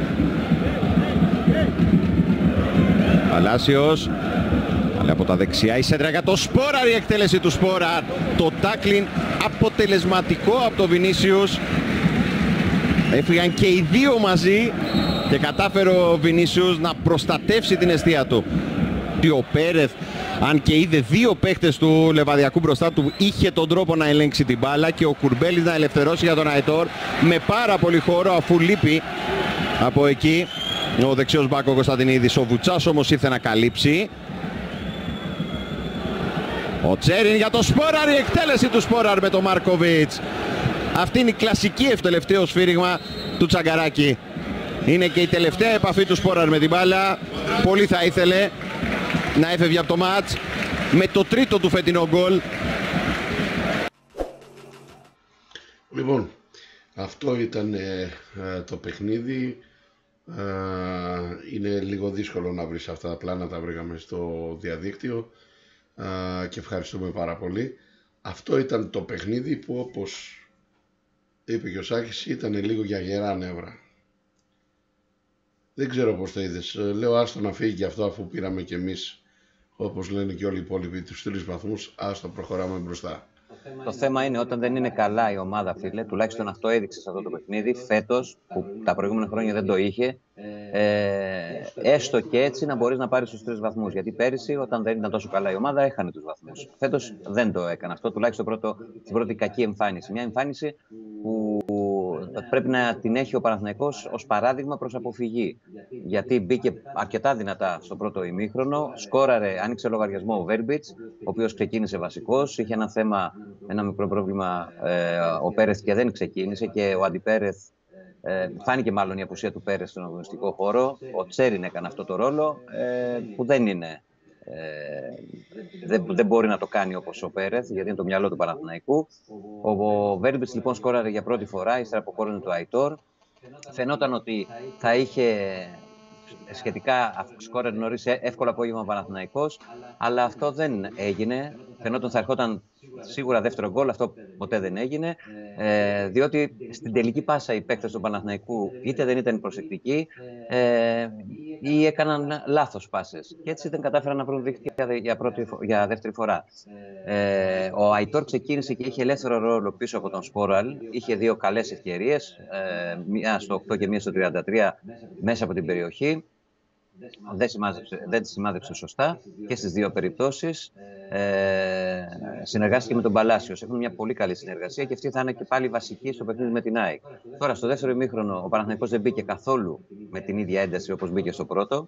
Παλάσιος. Αλλά από τα δεξιά η σέντρα για το Σπόραρ, η εκτέλεση του Σπόραρ. Το τάκλιν αποτελεσματικό από το Βινίσιους. Έφυγαν και οι δύο μαζί και κατάφερε ο Βινίσιους να προστατεύσει την εστία του. Ο Πέρεθ, αν και είδε δύο παίχτες του Λεβαδιακού μπροστά του, είχε τον τρόπο να ελέγξει την μπάλα και ο Κουρμπέλης να ελευθερώσει για τον Αϊτόρ με πάρα πολύ χώρο, αφού λείπει από εκεί ο δεξιός μπακ ο Κωνσταντινίδης. Ο Βουτσάς όμως ήρθε να καλύψει. Ο Τσέριν για το Σπόραρ, η εκτέλεση του Σπόραρ με τον Μάρκοβιτς. Αυτή είναι η κλασική ευτελευταίο σφύριγμα του Τσαγκαράκη. Είναι και η τελευταία επαφή του Σπόραρ με την μπάλα. Πολύ θα ήθελε να έφευγε από το μάτς με το τρίτο του φετινό γκολ. Λοιπόν, αυτό ήταν ε, ε, το παιχνίδι. Ε, είναι λίγο δύσκολο να βρεις αυτά τα πλάνα, τα βρήκαμε στο διαδίκτυο ε, και ευχαριστούμε πάρα πολύ. Αυτό ήταν το παιχνίδι που, όπως είπε και ο Σάκης, ήταν λίγο για γερά νεύρα. Δεν ξέρω πώς το είδες. Λέω άστο να φύγει και αυτό, αφού πήραμε κι εμείς, όπως λένε και όλοι οι υπόλοιποι, τους τρεις βαθμούς, άστο προχωράμε μπροστά. Το θέμα είναι όταν δεν είναι καλά η ομάδα, φίλε, τουλάχιστον αυτό έδειξε σε αυτό το παιχνίδι, φέτος, που τα προηγούμενα χρόνια δεν το είχε, ε, έστω και έτσι να μπορείς να πάρεις τους τρεις βαθμούς. Γιατί πέρυσι, όταν δεν ήταν τόσο καλά η ομάδα, έχανε τους βαθμούς. Φέτος δεν το έκανε αυτό, τουλάχιστον πρώτο, στην πρώτη κακή εμφάνιση. Μια εμφάνιση που πρέπει να την έχει ο Παναθηναϊκός ως παράδειγμα προς αποφυγή. Γιατί μπήκε αρκετά δυνατά στο πρώτο ημίχρονο, σκόραρε, άνοιξε λογαριασμό ο Βέρμπιτς, ο οποίος ξεκίνησε βασικός, είχε ένα θέμα, ένα μικρό πρόβλημα ε, ο Πέρεθ και δεν ξεκίνησε, και ο Αντιπέρεθ, ε, φάνηκε μάλλον η απουσία του Πέρεθ στον αγωνιστικό χώρο. Ο Τσέριν έκανε αυτό το ρόλο ε, που δεν είναι. Ε, δεν, δεν μπορεί να το κάνει όπως ο Πέρεθ, γιατί είναι το μυαλό του Παναθηναϊκού. Ο, ο Βέρμπιτς λοιπόν σκόραρε για πρώτη φορά, ύστερα από κόρνερ του Αϊτόρ. Φαινόταν ότι θα είχε σχετικά σκόρερ νωρίς εύκολο απόγευμα ο Παναθηναϊκός, αλλά αυτό δεν έγινε. Φαινόταν θα ερχόταν σίγουρα δεύτερο γκολ, αυτό ποτέ δεν έγινε, ε, διότι στην τελική πάσα οι παίκτες του Παναθηναϊκού είτε δεν ήταν προσεκτικοί ε, ή έκαναν λάθος πάσες. Και έτσι δεν κατάφεραν να βρουν δίκτυα για, πρώτη, για δεύτερη φορά. Ε, ο Αϊτόρ ξεκίνησε και είχε ελεύθερο ρόλο πίσω από τον Σπόραλ. Είχε δύο καλές ευκαιρίες, ε, μία στο οκτώ και μία στο τριάντα τρία μέσα από την περιοχή. Δεν, δεν τη σημάδεψε σωστά και στις δύο περιπτώσεις. Ε, συνεργάστηκε με τον Παλάσιος. Έχουν μια πολύ καλή συνεργασία και αυτή θα είναι και πάλι βασική στο παιχνίδι με την ΑΕΚ. Τώρα, στο δεύτερο ημίχρονο, ο Παναθηναϊκός δεν μπήκε καθόλου με την ίδια ένταση όπως μπήκε στο πρώτο.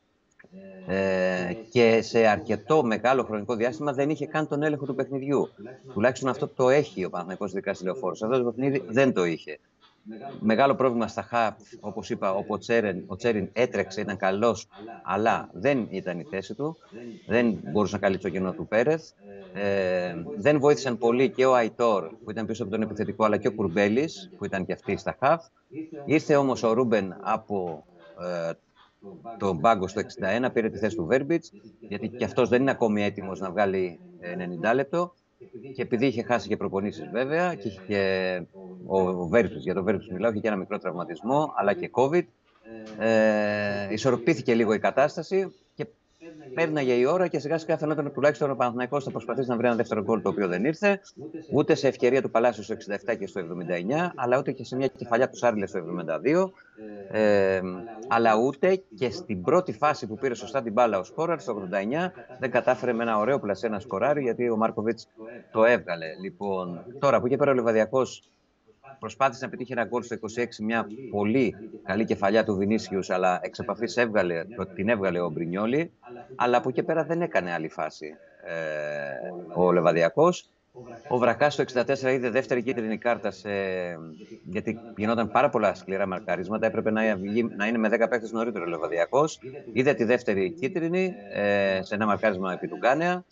Ε, και σε αρκετό μεγάλο χρονικό διάστημα δεν είχε καν τον έλεγχο του παιχνιδιού. Τουλάχιστον αυτό το έχει ο Παναθηναϊκός ειδικά στη Λεωφόρο. Σε αυτό το παιχνίδι δεν το είχε. Μεγάλο πρόβλημα στα χαφ, όπως είπα, όπου ο Τσέριν, ο Τσέριν έτρεξε, ήταν καλός, αλλά δεν ήταν η θέση του. Δεν μπορούσε να καλύψει το κενό του Πέρεθ. Ε, δεν βοήθησαν πολύ και ο Αϊτόρ, που ήταν πίσω από τον επιθετικό, αλλά και ο Κουρμπέλης, που ήταν και αυτοί στα χαφ. Ήρθε όμως ο Ρούμπεν από ε, τον πάγκο στο εξήντα ένα, πήρε τη θέση του Βέρμπιτς, γιατί και αυτός δεν είναι ακόμη έτοιμος να βγάλει ενενήντα λεπτό. Και επειδή είχε χάσει και προπονήσεις βέβαια, και είχε και ο Βέρμπιτς, για τον Βέρμπιτς μιλάω, είχε και ένα μικρό τραυματισμό, αλλά και COVID, ε, ισορροπήθηκε λίγο η κατάσταση και πέρναγε η ώρα και σιγά σιγά φαινόταν τουλάχιστον ο Παναθηναϊκός θα προσπαθήσει να βρει ένα δεύτερο γκολ, το οποίο δεν ήρθε. Ούτε σε ευκαιρία του Παλάσιου στο εξήντα επτά και στο εβδομήντα εννιά, αλλά ούτε και σε μια κεφαλιά του Σάρλε στο εβδομήντα δύο. Ε, αλλά ούτε και στην πρώτη φάση που πήρε σωστά την μπάλα ο σκόραρ στο ογδόντα εννιά δεν κατάφερε με ένα ωραίο πλασέ να σκοράρει, γιατί ο Μάρκοβιτς το έβγαλε. Λοιπόν, τώρα που είχε πέρα ο Λιβαδιακός προσπάθησε να πετύχει ένα γκολ στο είκοσι έξι, μια πολύ καλή κεφαλιά του Βινίσιους, αλλά εξ επαφής έβγαλε, την έβγαλε ο Μπρινιόλι, αλλά από εκεί πέρα δεν έκανε άλλη φάση ε, ο Λεβαδιακός. Ο Βρακάς στο εξήντα τέσσερα είδε δεύτερη κίτρινη κάρτα, σε... γιατί γινόταν πάρα πολλά σκληρά μαρκαρίσματα. Έπρεπε να, να είναι με δέκα παίκτες νωρίτερο ο Λεβαδιακός. Είδε τη δεύτερη κίτρινη ε, σε ένα μαρκάρισμα επί του Γκάνεα.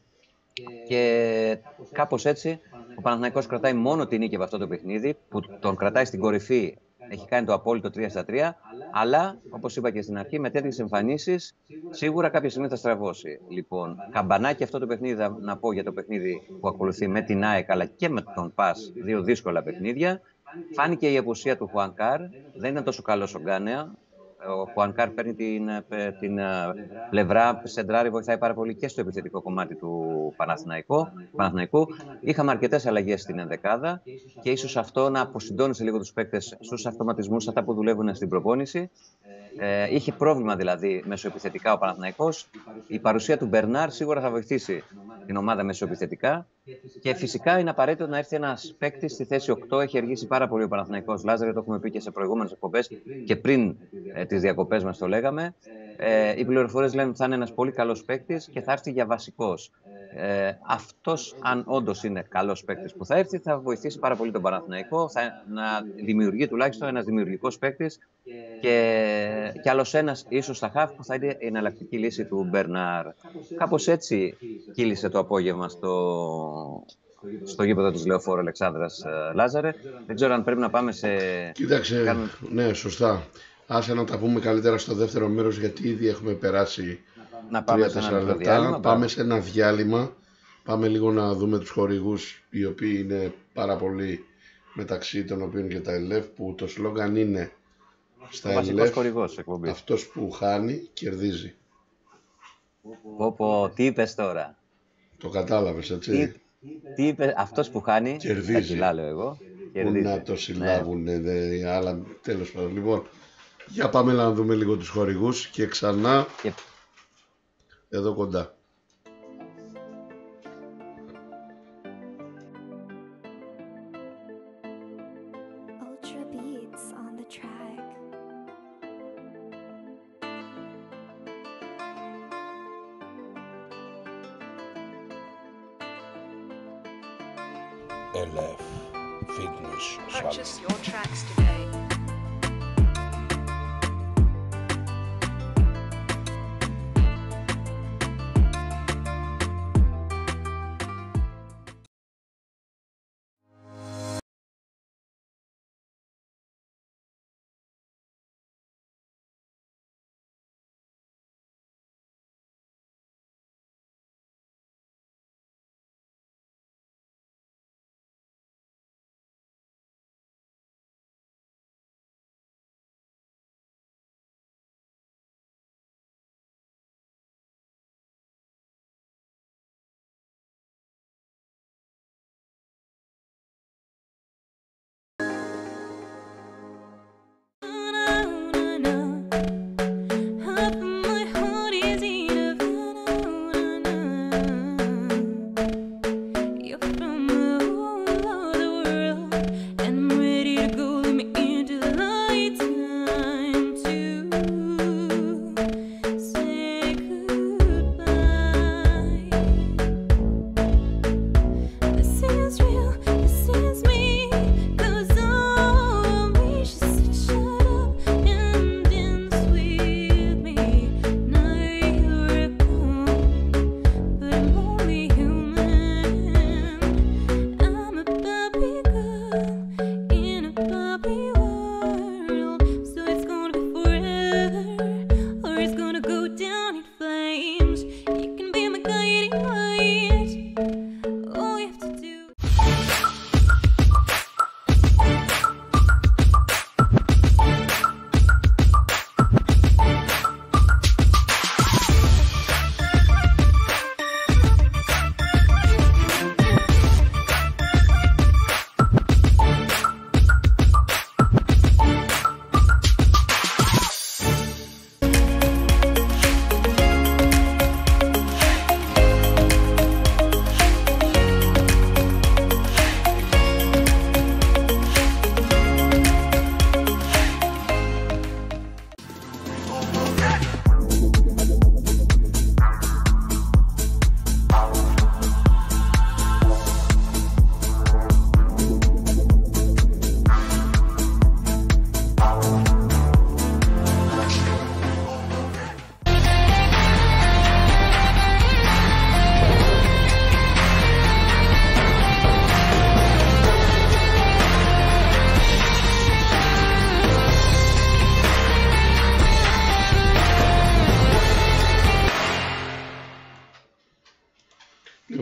Και κάπως έτσι ο Παναθηναϊκός κρατάει μόνο την νίκη από αυτό το παιχνίδι, που τον κρατάει στην κορυφή. Έχει κάνει το απόλυτο τρία στα τρία, αλλά όπως είπα και στην αρχή, με τέτοιες εμφανίσεις σίγουρα κάποια στιγμή θα στραβώσει. Λοιπόν, καμπανάκι αυτό το παιχνίδι, να πω για το παιχνίδι που ακολουθεί με την ΑΕΚ αλλά και με τον ΠΑΣ, δύο δύσκολα παιχνίδια. Φάνηκε η απουσία του Χουανκάρ, δεν είναι τόσο καλός ο Γκάνεα. Ο Χουανκάρ παίρνει την, την πλευρά, σεντράρει, βοηθάει πάρα πολύ και στο επιθετικό κομμάτι του Παναθηναϊκού. Είχαμε αρκετές αλλαγές στην ενδεκάδα και ίσως αυτό να αποσυντώνησε λίγο τους παίκτες στους αυτοματισμούς, αυτά που δουλεύουν στην προπόνηση. Ε, είχε πρόβλημα δηλαδή μεσοεπιθετικά ο Παναθηναϊκός. Η παρουσία του Μπερνάρ σίγουρα θα βοηθήσει την ομάδα μεσοεπιθετικά. Και φυσικά είναι απαραίτητο να έρθει ένας παίκτης στη θέση οκτώ. Έχει αργήσει πάρα πολύ ο Παναθηναϊκός. Λάζαρε, το έχουμε πει και σε προηγούμενες εκπομπές και πριν ε, τις διακοπές μας το λέγαμε. Ε, οι πληροφορίες λένε ότι θα είναι ένας πολύ καλός παίκτης και θα έρθει για βασικός. Ε, αυτός, αν όντως είναι καλός παίκτης που θα έρθει, θα βοηθήσει πάρα πολύ τον Παναθηναϊκό. Θα να δημιουργεί τουλάχιστον ένας δημιουργικός παίκτης και, και άλλος ένας ίσως στα χαφ που θα είναι η εναλλακτική λύση του Μπερνάρ. Κάπως έτσι κύλησε το απόγευμα στο, στο γήπεδο της Λεωφόρου Αλεξάνδρας, Λάζαρε. Δεν ξέρω αν πρέπει να πάμε σε... Κοίταξε, κάνουμε... ναι, σωστά. Άσε να τα πούμε καλύτερα στο δεύτερο μέρος, γιατί ήδη έχουμε περάσει τρία τέσσερα λεπτά. Διάλειμμα, πάμε σε ένα διάλειμμα. Πάμε λίγο να δούμε τους χορηγούς, οι οποίοι είναι πάρα πολύ, μεταξύ των οποίων και τα ΕΛΕΦ, που το σλόγγαν είναι στα ΕΛΕΦ, αυτός που χάνει κερδίζει. Πω πω, τι είπες τώρα? Το κατάλαβες, έτσι? Τι, τι είπες, αυτός που χάνει κερδίζει. Τα κιλά, λέω εγώ. Πού να το συλλάβουν, ναι. δε, αλλά τέλος πάντων. Λοιπόν, για πάμε να δούμε λίγο τους χορηγούς και ξανά και... εδώ κοντά. ΕΛΕΦ Fitness Salon. Purchase your tracks today.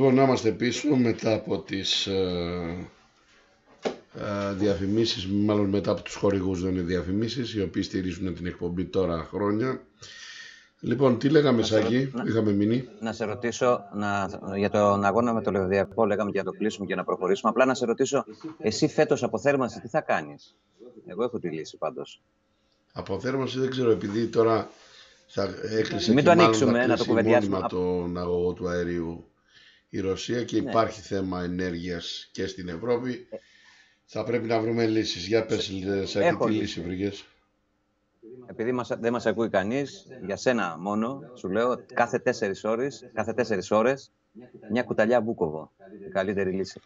Λοιπόν, να είμαστε πίσω μετά από τις ε, ε, διαφημίσεις, μάλλον μετά από τους χορηγούς, δεν είναι διαφημίσεις, οι οποίοι στηρίζουν την εκπομπή τώρα χρόνια. Λοιπόν, τι λέγαμε, Σάκη, να... είχαμε μείνει. Να σε ρωτήσω, να... για τον αγώνα με το Λεβαδιακό, λέγαμε για να το κλείσουμε και να προχωρήσουμε. Απλά να σε ρωτήσω, εσύ φέτος από θέρμανση τι θα κάνεις? Εγώ έχω τη λύση πάντως. Από θέρμανση δεν ξέρω, επειδή τώρα θα έκλεισε Μην και το μάλλον ανοίξουμε, θα να το κλείσει κουβεντιάσουμε. μόνιμα τον αγωγό του αερίου η Ρωσία και Ναι. υπάρχει θέμα ενέργειας και στην Ευρώπη. Θα πρέπει να βρούμε λύσεις. Για πες, Σάκη, Έχω τι λύση. λύση βρήκες? Επειδή μας, δεν μας ακούει κανείς, για σένα μόνο, σου λέω, κάθε τέσσερις ώρες, κάθε τέσσερις ώρες, μια κουταλιά Βούκοβο. Η καλύτερη λύση.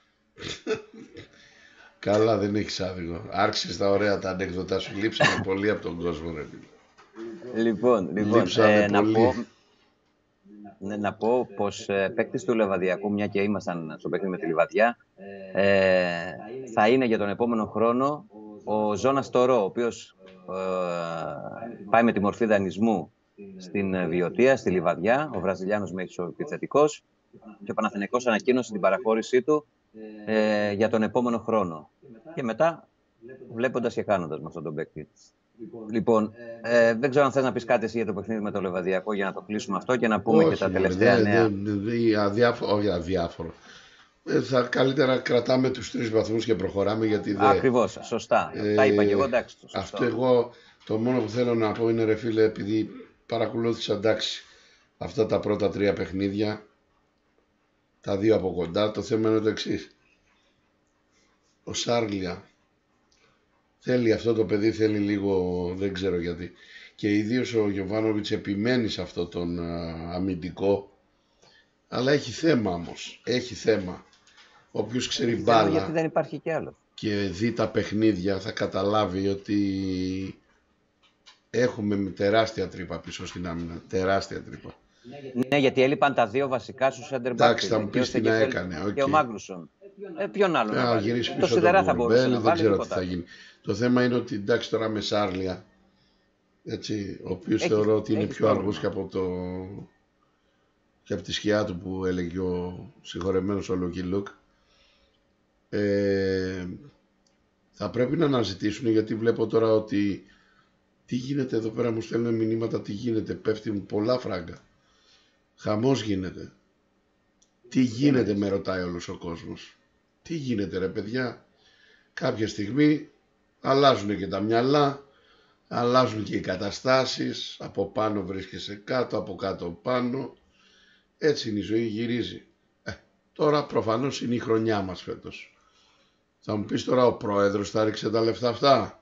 Καλά, δεν έχεις άδικο. Άρχισες τα ωραία τα ανέκδοτά σου. Λείψαμε πολύ από τον κόσμο, ρε. Λοιπόν, λοιπόν Λείψαμε ε, να, πολύ. πω, ναι, να πω πως ε, παίκτης του Λεβαδιακού, μια και ήμασταν στο παιχνίδι με τη Λιβαδιά, ε, θα είναι για τον επόμενο χρόνο ο Ζώνας Τωρό, ο οποίος ε, πάει με τη μορφή δανεισμού στην Βιωτία, στη Λιβαδιά, ο Βραζιλιάνος μεσοεπιθετικός, και ο Παναθηναϊκός ανακοίνωσε την παραχώρησή του ε, για τον επόμενο χρόνο. Και μετά, βλέποντας και κάνοντας με αυτόν τον παίκτη. Λοιπόν, ε, δεν ξέρω αν θες να πεις κάτι εσύ για το παιχνίδι με το Λεβαδιακό για να το κλείσουμε αυτό και να πούμε Όχι, και τα μωρέ, τελευταία δε- νέα. δε- δε- αδιάφο- όχι αδιάφορο. Ε, θα καλύτερα κρατάμε τους τρεις βαθμούς και προχωράμε, γιατί δεν... Ακριβώς, σωστά. Ε, Τα είπα και εγώ, εντάξει. Το σωστό. Αυτό εγώ, το μόνο που θέλω να πω είναι, ρε φίλε, επειδή παρακολούθησα, εντάξει, αυτά τα πρώτα τρία παιχνίδια, τα δύο από κοντά, το θέμα είναι το εξής. Ο Σάρλια θέλει αυτό το παιδί, θέλει λίγο, δεν ξέρω γιατί. Και ιδίως ο Γιοβάνοβιτς επιμένει σε αυτό τον α, αμυντικό, αλλά έχει θέμα όμως, έχει θέμα. Όποιος ξέρει μπάλα Γιατί δεν υπάρχει κι άλλο. και δει τα παιχνίδια θα καταλάβει ότι έχουμε τεράστια τρύπα πίσω στην άμυνα, τεράστια τρύπα. Ναι, γιατί έλειπαν τα δύο βασικά σου center back. Εντάξει, θα μου και ο πεις τι να Σεκεφέλ έκανε, και ο οκ. Μάγνουσον. Ε, ποιον άλλο να Θα βάλει. γυρίσει Το πίσω Σιδερά τον θα μπορούσε Κουρμπέλ, να δεν βάλει, ξέρω τι τίποτα θα άλλο. γίνει. Το θέμα είναι ότι, εντάξει, τώρα με Σάρλια, έτσι, ο οποίος Έχει- θεωρώ ότι είναι έχεις πιο πρόβλημα. αργός και από, το... και από τη σκιά του που έλεγε ο συγχωρεμένος ο Λούκι Λουκ. Ε, θα πρέπει να αναζητήσουν, γιατί βλέπω τώρα ότι τι γίνεται εδώ πέρα, μου στέλνουν μηνύματα, τι γίνεται, πέφτει μου πολλά φράγκα. Χαμός γίνεται. Τι γίνεται, με ρωτάει όλος ο κόσμος. Τι γίνεται, ρε παιδιά? Κάποια στιγμή αλλάζουν και τα μυαλά, αλλάζουν και οι καταστάσεις, από πάνω βρίσκεσαι κάτω, από κάτω πάνω. Έτσι είναι η ζωή, γυρίζει. Ε, τώρα προφανώς είναι η χρονιά μας φέτος. Θα μου πεις τώρα, ο πρόεδρος θα ρίξει τα λεφτά αυτά?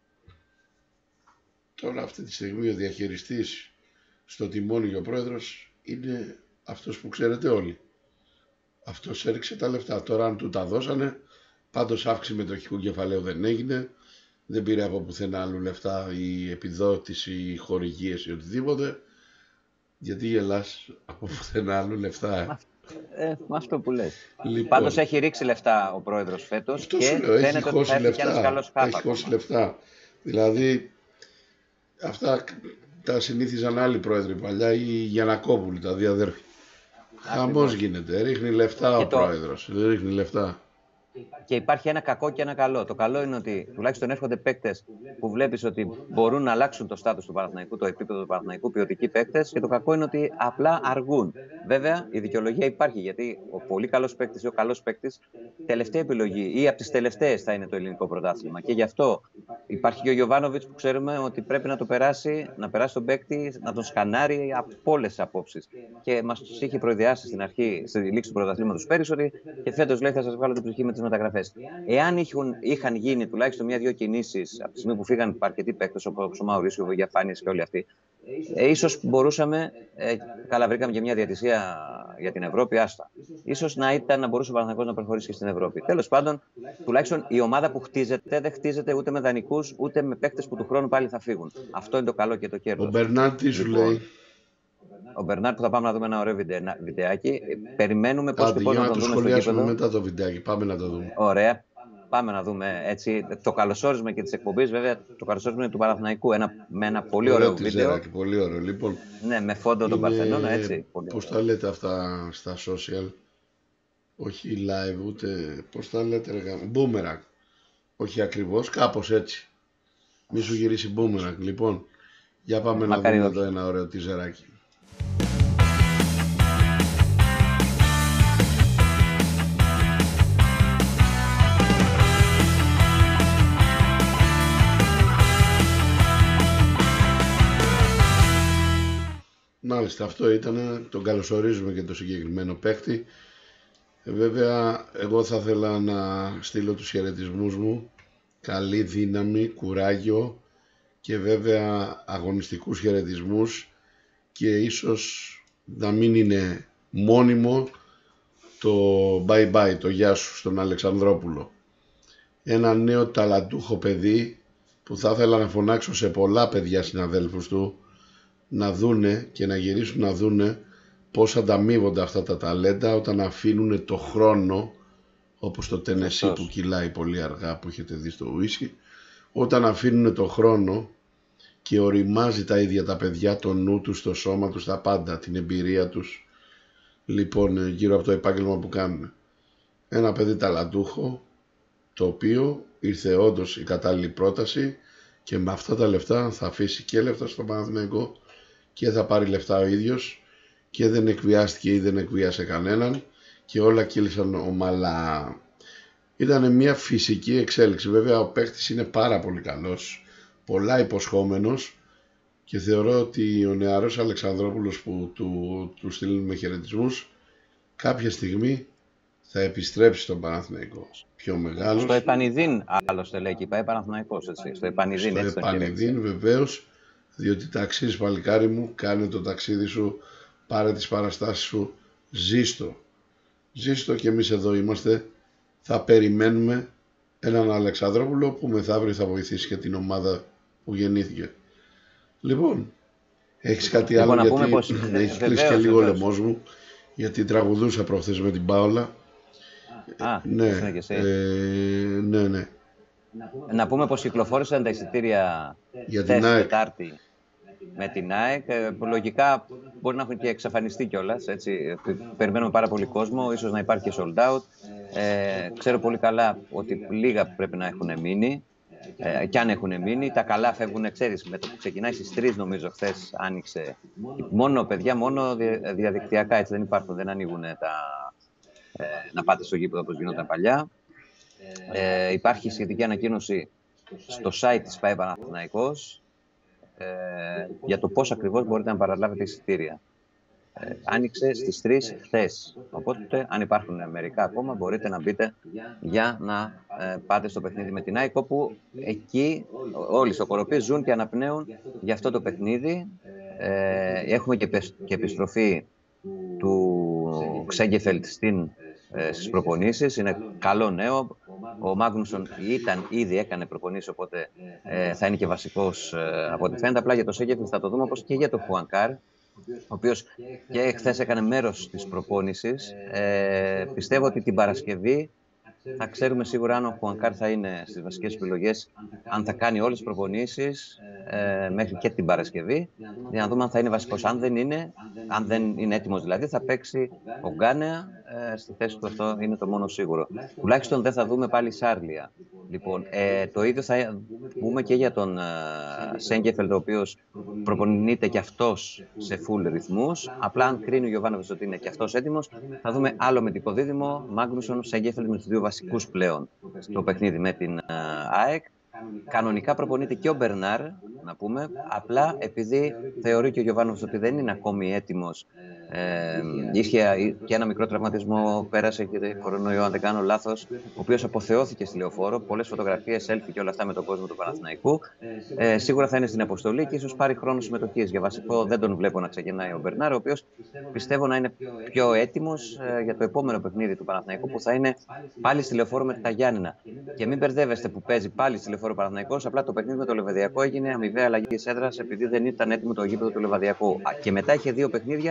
Τώρα αυτή τη στιγμή ο διαχειριστής στο τιμόνι και ο πρόεδρος είναι αυτός που ξέρετε όλοι. Αυτός έριξε τα λεφτά. Τώρα αν του τα δώσανε, πάντως αύξηση μετοχικού κεφαλαίου δεν έγινε, δεν πήρε από πουθενά άλλου λεφτά η επιδότηση, οι χορηγίες ή οτιδήποτε. Γιατί γελάς? Από πουθενά άλλου λεφτά. Ε. Ε, με αυτό που λες. Λοιπόν, Πάντως έχει ρίξει λεφτά ο πρόεδρος φέτος αυτό και σου λέω, έχει φαίνεται ότι χώσει θα έρθει κι ένας λεφτά. καλός χαφ Έχει χώσει ακόμα. λεφτά. Δηλαδή, αυτά τα συνήθιζαν άλλοι πρόεδροι παλιά, οι Γιαννακόπουλοι, τα δύο αδέρφια. Χαμός γίνεται, ρίχνει λεφτά Και ο το- πρόεδρος, ρίχνει λεφτά. Και υπάρχει ένα κακό και ένα καλό. Το καλό είναι ότι τουλάχιστον έρχονται παίκτες που βλέπεις ότι μπορούν να αλλάξουν το στάτους του Παναθηναϊκού, το επίπεδο του Παναθηναϊκού, ποιοτικοί παίκτες. Και το κακό είναι ότι απλά αργούν. Βέβαια, η δικαιολογία υπάρχει, γιατί ο πολύ καλός παίκτης ή ο καλός παίκτης, τελευταία επιλογή ή από τις τελευταίες θα είναι το ελληνικό πρωτάθλημα. Και γι' αυτό υπάρχει και ο Γιοβάνοβιτς που ξέρουμε ότι πρέπει να το περάσει, να περάσει τον παίκτη, να τον σκανάρει από όλες τις απόψεις. Και μας τους είχε προειδιάσει στην αρχή, στη λήξη του πρωταθλήματος πέρυσι, ότι και φέτος λέει θα σας βγάλω την ψυχή με τις μεταγραφές. Εάν είχαν, είχαν γίνει τουλάχιστον μια-δύο κινήσεις από τη στιγμή που φύγαν αρκετοί παίκτες όπως ο Μαουρίσιο, ο Βογιαφάνης και όλοι αυτοί, ε, ίσως μπορούσαμε, ε, καλά βρήκαμε και μια διατησία για την Ευρώπη, άστα. Ίσως να, ήταν, να μπορούσε ο Παναθηναϊκός να προχωρήσει και στην Ευρώπη. Τέλος πάντων, τουλάχιστον η ομάδα που χτίζεται δεν χτίζεται ούτε με δανεικούς ούτε με παίκτες που του χρόνου πάλι θα φύγουν. Αυτό είναι το καλό και το κέρδος. Ο Μπερνάρ τι σου Λοιπόν, λέει? Ο Μπερνάρ που θα πάμε να δούμε ένα ωραίο βιντεα- βιντεάκι. Περιμένουμε πώς Άντε, και πώς για να να τον το δούμε στο σχολιάσουμε γήπεδο. μετά το βιντεάκι. Πάμε να το δούμε. Ωραία. Πάμε να δούμε έτσι. Το καλωσόρισμα και τη εκπομπή, βέβαια, το καλωσόρισμα είναι του Παναθηναϊκού. Ένα, με ένα πολύ ωραίο τη βίντεο. Ζεράκη, πολύ ωραίο. Λοιπόν, Ναι, με φόντο τον Παρθενώνα, έτσι. Πολύ πώς ωραίο. τα λέτε αυτά στα social? Όχι live, ούτε, πώς τα λέτε ρε γάμο, boomerang. Όχι ακριβώς, κάπως έτσι. Μη σου γυρίσει boomerang. Λοιπόν, για πάμε Μακάρι να δούμε όχι. εδώ ένα ωραίο τιζεράκι. Μάλιστα, αυτό ήταν, τον καλωσορίζουμε και το συγκεκριμένο παίκτη. Ε, βέβαια, εγώ θα ήθελα να στείλω τους χαιρετισμούς μου, καλή δύναμη, κουράγιο και βέβαια αγωνιστικούς χαιρετισμούς και ίσως να μην είναι μόνιμο το bye bye, το γεια σου στον Αλεξανδρόπουλο. Ένα νέο ταλαντούχο παιδί που θα ήθελα να φωνάξω σε πολλά παιδιά συναδέλφους του να δούνε και να γυρίσουν να δούνε πώς ανταμείβονται αυτά τα ταλέντα όταν αφήνουν το χρόνο, όπως το Τενεσί που κυλάει πολύ αργά που έχετε δει στο ουίσκι, όταν αφήνουν το χρόνο και οριμάζει τα ίδια τα παιδιά, το νου τους, το σώμα τους, τα πάντα, την εμπειρία τους, λοιπόν γύρω από το επάγγελμα που κάνουν. Ένα παιδί ταλαντούχο, το οποίο ήρθε όντως η κατάλληλη πρόταση και με αυτά τα λεφτά θα αφήσει και λεφτά στο Παναθηναϊκό και θα πάρει λεφτά ο ίδιος και δεν εκβιάστηκε ή δεν εκβίασε κανέναν και όλα κύλησαν ομαλά. Ήταν μια φυσική εξέλιξη. Βέβαια ο παίκτης είναι πάρα πολύ καλός, πολλά υποσχόμενος και θεωρώ ότι ο νεαρός Αλεξανδρόπουλος που του, του στείλουμε χαιρετισμούς κάποια στιγμή θα επιστρέψει στον Παναθηναϊκό. Πιο μεγάλος. Στο Επανιδίν άλλωστε λέει και πάει Παναθηναϊκός, έτσι. Στο Επανιδίν, Στο έτσι τον Επανιδίν βεβαίως, διότι ταξίζεις παλικάρι μου, κάνε το ταξίδι σου, πάρε τις παραστάσεις σου, ζήστο. Ζήστο και εμείς εδώ είμαστε, θα περιμένουμε έναν Αλεξανδρόπουλο που μεθαύριο θα βοηθήσει και την ομάδα που γεννήθηκε. Λοιπόν, έχεις κάτι Λοιπόν, άλλο, να πούμε γιατί πως- έχει κλείσει βεβαίως, και λίγο ο βεβαίως. λαιμός μου, γιατί τραγουδούσα προχθές με την Πάολα. Α, Ναι, είναι και εσύ. ε, ναι, ναι. Να πούμε πως κυκλοφόρησαν τα εισιτήρια Για την χθες ΑΕΚ. Τετάρτη με την ΑΕΚ, ε, που λογικά μπορεί να έχουν και εξαφανιστεί κιόλας, έτσι. Περιμένουμε πάρα πολύ κόσμο, ίσως να υπάρχει και sold out. Ε, ξέρω πολύ καλά ότι λίγα πρέπει να έχουν μείνει. Ε, κι αν έχουν μείνει, τα καλά φεύγουν, ξέρεις, με το που ξεκινάει στις τρεις νομίζω χθες άνοιξε. Μόνο παιδιά, μόνο δια- διαδικτυακά, έτσι δεν υπάρχουν, δεν ανοίγουν τα, ε, να πάτε στο γήπεδο όπως γινόταν παλιά. Ε, υπάρχει σχετική ανακοίνωση στο site της ΠΑΕ Παναθηναϊκός ε, για το πώς ακριβώς μπορείτε να παραλάβετε εισιτήρια. Ε, άνοιξε στις τρεις χθες. Οπότε, αν υπάρχουν μερικά ακόμα, μπορείτε να μπείτε για να ε, πάτε στο παιχνίδι με την ΑΕΚ, όπου εκεί όλοι στο Κοροπή ζουν και αναπνέουν για αυτό το παιχνίδι. Ε, έχουμε και, επες- και επιστροφή του Ξέγκεφελτ στην, ε, στις προπονήσεις. Είναι καλό νέο. Ο Μάγνουσον ήταν ήδη έκανε προπονήσεις, οπότε ε, θα είναι και βασικός ε, από ό,τι φαίνεται. Απλά για το Ξέγκεφελτ θα το δούμε, όπως και για το Χουανκάρ, ο οποίος και χθες έκανε μέρος της προπόνησης. Ε, πιστεύω ότι την Παρασκευή θα ξέρουμε σίγουρα αν ο Χουανκάρ θα είναι στις βασικές επιλογές, αν θα κάνει όλες τις προπονήσεις ε, μέχρι και την Παρασκευή, για να δούμε αν θα είναι βασικός. Αν δεν είναι, αν δεν είναι έτοιμος δηλαδή, θα παίξει ο Γκάνεα ε, στη θέση του, αυτό είναι το μόνο σίγουρο. Τουλάχιστον δεν θα δούμε πάλι Σάρλια. Λοιπόν, ε, το ίδιο θα πούμε και για τον ε, Σέγκεφελτ, ο οποίος προπονείται και αυτός σε full ρυθμούς. Απλά αν κρίνει ο Γιωβάνοβιτς ότι είναι και αυτός έτοιμος, θα δούμε άλλο μυντικό δίδυμο, Μάγνουσον, Σέγκεφελτ, με τους δύο βασικούς πλέον στο παιχνίδι με την ε, ΑΕΚ. Κανονικά προπονείται και ο Μπερνάρ, να πούμε, απλά επειδή θεωρεί και ο Γιωβάνοβιτς ότι δεν είναι ακόμη έτοιμος. Ε, είχε και ένα μικρό τραυματισμό, πέρασε και κορονοϊό, αν δεν κάνω λάθος, ο οποίος αποθεώθηκε στη Λεωφόρο. Πολλές φωτογραφίες, selfie και όλα αυτά με τον κόσμο του Παναθηναϊκού. Ε, σίγουρα θα είναι στην αποστολή και ίσως πάρει χρόνο συμμετοχής. Για βασικό δεν τον βλέπω να ξεκινάει ο Μπερνάρ, ο οποίος πιστεύω να είναι πιο έτοιμος ε, για το επόμενο παιχνίδι του Παναθηναϊκού, που θα είναι πάλι στη Λεωφόρο με τα Γιάννενα. Και μην μπερδεύεστε που παίζει πάλι στη Λεωφόρο Παναθηναϊκός, απλά το παιχνίδι με το Λεβαδιακό έγινε αμοιβαία αλλαγή έδρας επειδή δεν ήταν έτοιμο το γήπεδο του Λεβαδιακού. Και μετά είχε δύο παιχνίδια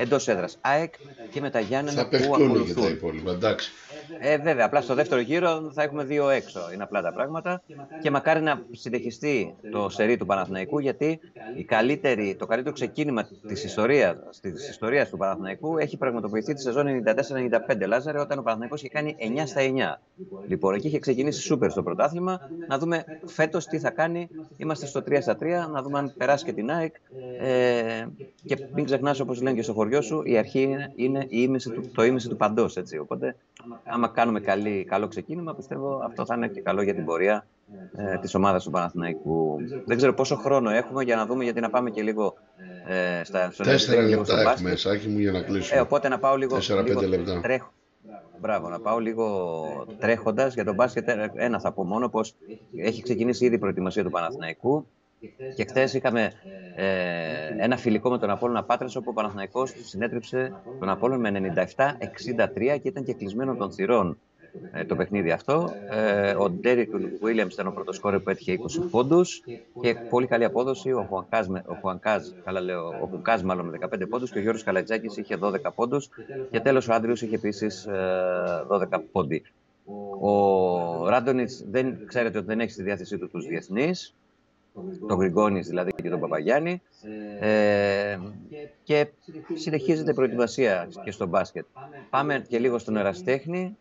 εντός έδρας ΑΕΚ και με τα Γιάννενα Θα που παιχτούν και ακολουθούν. τα υπόλοιπα, εντάξει. Ε, βέβαια, απλά στο δεύτερο γύρο θα έχουμε δύο έξω. Είναι απλά τα πράγματα. Και μακάρι να συνεχιστεί το σερί του Παναθηναϊκού, γιατί η καλύτερη, το καλύτερο ξεκίνημα της ιστορίας, της ιστορίας του Παναθηναϊκού έχει πραγματοποιηθεί τη σεζόν ενενήντα τέσσερα ενενήντα πέντε, Λάζαρε, όταν ο Παναθηναϊκός είχε κάνει εννιά στα εννιά. Λοιπόν, εκεί είχε ξεκινήσει σούπερ στο πρωτάθλημα. Να δούμε φέτος τι θα κάνει. Είμαστε στο τρία στα τρία, να δούμε αν περάσει και την ΑΕΚ. Ε, και μην ξεχνάς, όπως λένε και στο χωριό σου, η αρχή είναι, είναι η ήμιση του, το ήμιση του παντός. Έτσι. Οπότε, άμα κάνουμε καλή, καλό ξεκίνημα, πιστεύω αυτό θα είναι και καλό για την πορεία ε, της ομάδας του Παναθηναϊκού. Δεν ξέρω πόσο χρόνο έχουμε για να δούμε, γιατί να πάμε και λίγο ε, στα Τέσσερα λεπτά έχουμε, Σάκη μου, για να κλείσουμε. Ε, οπότε να πάω λίγο, Τέσσερα πέντε λίγο λεπτά. τρέχω. Μπράβο, να πάω λίγο τρέχοντας για τον μπάσκετ. Ένα θα πω μόνο, πως έχει ξεκινήσει ήδη η προετοιμασία του Παναθηναϊκού. Και χθες είχαμε ε, ένα φιλικό με τον Απόλλωνα Πάτρας, όπου ο Παναθηναϊκός συνέτριψε τον Απόλλωνα με ενενήντα επτά εξήντα τρία και ήταν και κλεισμένο των θυρών ε, το παιχνίδι αυτό. Ε, ο Ντέρικ Βίλιαμς ήταν ο πρώτος σκόρερ που έτυχε είκοσι πόντους και πολύ καλή απόδοση. Ο Χουανκάζ, ο Χουανκάζ, καλά λέω, ο Χουανκάζ μάλλον με δεκαπέντε πόντους και ο Γιώργος Καλατζάκης είχε δώδεκα πόντους και τέλος ο Άντριος είχε επίσης ε, δώδεκα πόντι. Ο Ράντονιτς δεν ξέρετε ότι δεν έχει στη διάθεσή του τους διεθνείς, τον Γκριγκόνης δηλαδή και τον Παπαγιάννη, ε, και συνεχίζεται η προετοιμασία και στο μπάσκετ. Πάμε και λίγο στον ερασιτέχνη,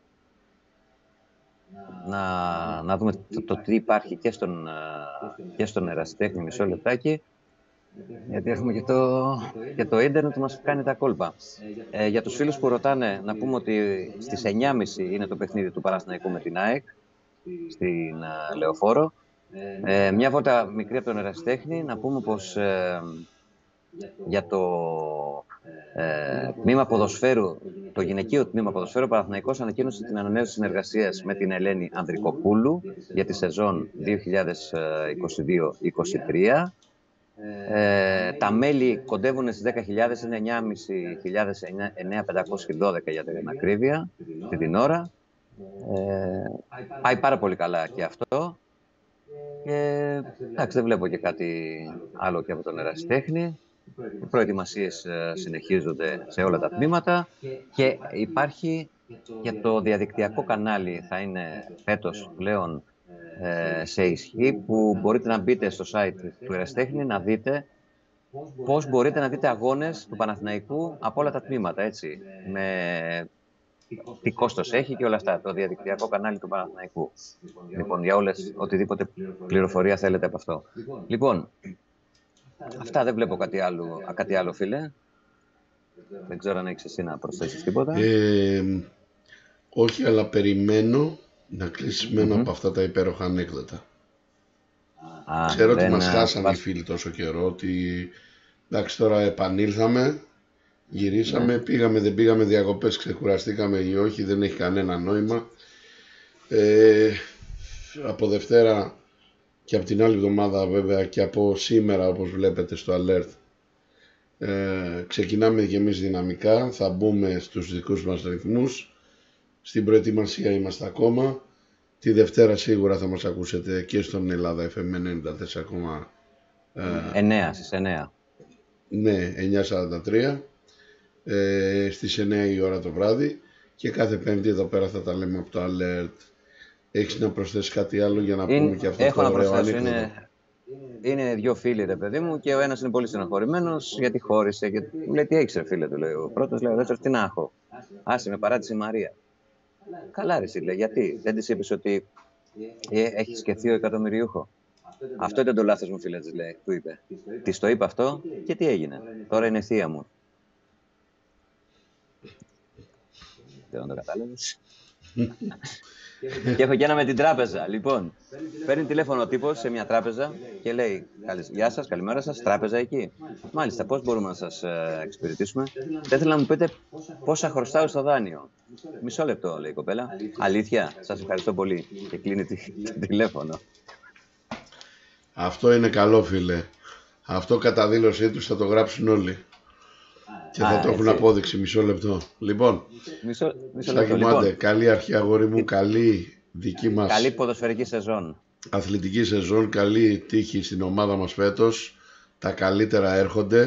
να, να δούμε το, το τι υπάρχει και στον, και στον ερασιτέχνη, μισό λεπτάκι, γιατί έχουμε και το, και το ίντερνετ που μας κάνει τα κόλπα. Ε, για τους φίλους που ρωτάνε, να πούμε ότι στις εννιά και μισή είναι το παιχνίδι του Παναθηναϊκού με την ΑΕΚ, στην uh, Λεωφόρο. Ε, μια βόλτα μικρή από τον ερασιτέχνη, να πούμε πως ε, για το ε, τμήμα ποδοσφαίρου, το γυναικείο τμήμα ποδοσφαίρου, ο Παναθηναϊκός ανακοίνωσε την ανανέωση συνεργασίας με την Ελένη Ανδρικοπούλου για τη σεζόν δύο χιλιάδες είκοσι δύο είκοσι τρία. Ε, τα μέλη κοντεύουν στις δέκα χιλιάδες, είναι εννιά χιλιάδες πεντακόσιοι δώδεκα για την ακρίβεια, αυτή την ώρα. Ε, πάει πάρα πολύ καλά και αυτό. Και εντάξει, δεν βλέπω και κάτι άλλο και από τον ερασιτέχνη. Οι προετοιμασίες ε, συνεχίζονται σε όλα τα τμήματα και υπάρχει και το διαδικτυακό κανάλι, θα είναι φέτος πλέον ε, σε ισχύ, που μπορείτε να μπείτε στο site του ερασιτέχνη να δείτε πώς μπορείτε να δείτε αγώνες του Παναθηναϊκού από όλα τα τμήματα, έτσι, με τι κόστος έχει και όλα αυτά, το διαδικτυακό κανάλι του Παναθηναϊκού. Λοιπόν, για όλες, οτιδήποτε πληροφορία θέλετε από αυτό. Λοιπόν, αυτά, δεν βλέπω κάτι άλλο, κάτι άλλο φίλε. Δεν ξέρω αν έχεις εσύ να προσθέσεις τίποτα. Ε, όχι, αλλά περιμένω να κλείσεις με ένα Mm-hmm. από αυτά τα υπέροχα ανέκδοτα. Α, Ξέρω ότι δεν, μας α, χάσανε πας... οι φίλοι τόσο καιρό, ότι εντάξει, τώρα επανήλθαμε, γυρίσαμε, ναι. πήγαμε, δεν πήγαμε διακοπές, ξεκουραστήκαμε ή όχι, δεν έχει κανένα νόημα. Ε, από Δευτέρα και από την άλλη εβδομάδα βέβαια και από σήμερα, όπως βλέπετε στο alert, ε, ξεκινάμε και εμείς δυναμικά, θα μπούμε στους δικούς μας ρυθμούς. Στην προετοιμασία είμαστε ακόμα. Τη Δευτέρα σίγουρα θα μας ακούσετε και στον Ελλάδα εφ εμ ενενήντα τέσσερα κόμμα εννιά στις εννιά. Ναι, εννιά σαράντα τρία. Ε, στις εννιά η ώρα το βράδυ. Και κάθε Πέμπτη εδώ πέρα θα τα λέμε από το alert. Έχεις να προσθέσεις κάτι άλλο για να είναι, πούμε και αυτό έχω το να ωραίο προσθέσω. ανέκδοτο? Είναι, είναι δύο φίλοι, ρε παιδί μου, και ο ένας είναι πολύ στεναχωρημένος γιατί χώρισε. Και μου λέει, τι έχεις ρε φίλε, του λέει. Ο πρώτος λέει, ο δεύτερος, τι να έχω. Άσε, με παράτησε η Μαρία. Καλά ρε εσύ, λέει, γιατί δεν της είπες ότι ε, έχεις και θείο εκατομμυριούχο? Αυτό ήταν το λάθος μου, φίλε, της λέει, του είπε. Της το είπε αυτό και τι έγινε? Τώρα είναι θεία μου. Δεν το κατάλαβες. Και έχω και ένα με την τράπεζα. Λοιπόν, παίρνει τηλέφωνο ο τύπος σε μια τράπεζα και λέει, γεια σας, καλημέρα σας, τράπεζα εκεί? Μάλιστα, πώς μπορούμε να σας ε, εξυπηρετήσουμε? Δεν θέλω να μου πείτε πόσα χρωστάω στο δάνειο. Μισό λεπτό, λέει η κοπέλα. Αλήθεια, σας ευχαριστώ πολύ. Και κλείνει το τηλέφωνο. Αυτό είναι καλό, φίλε. Αυτό κατά δήλωσή τους θα το γράψουν όλοι. Και θα Α, το έχουν απόδειξη. Μισό λεπτό. Λοιπόν, μισό, μισό λεπτό, λοιπόν. λοιπόν. Καλή αρχή, αγόρι μου. Καλή δική μας καλή ποδοσφαιρική σεζόν. Αθλητική σεζόν. Καλή τύχη στην ομάδα μας φέτος. Τα καλύτερα έρχονται.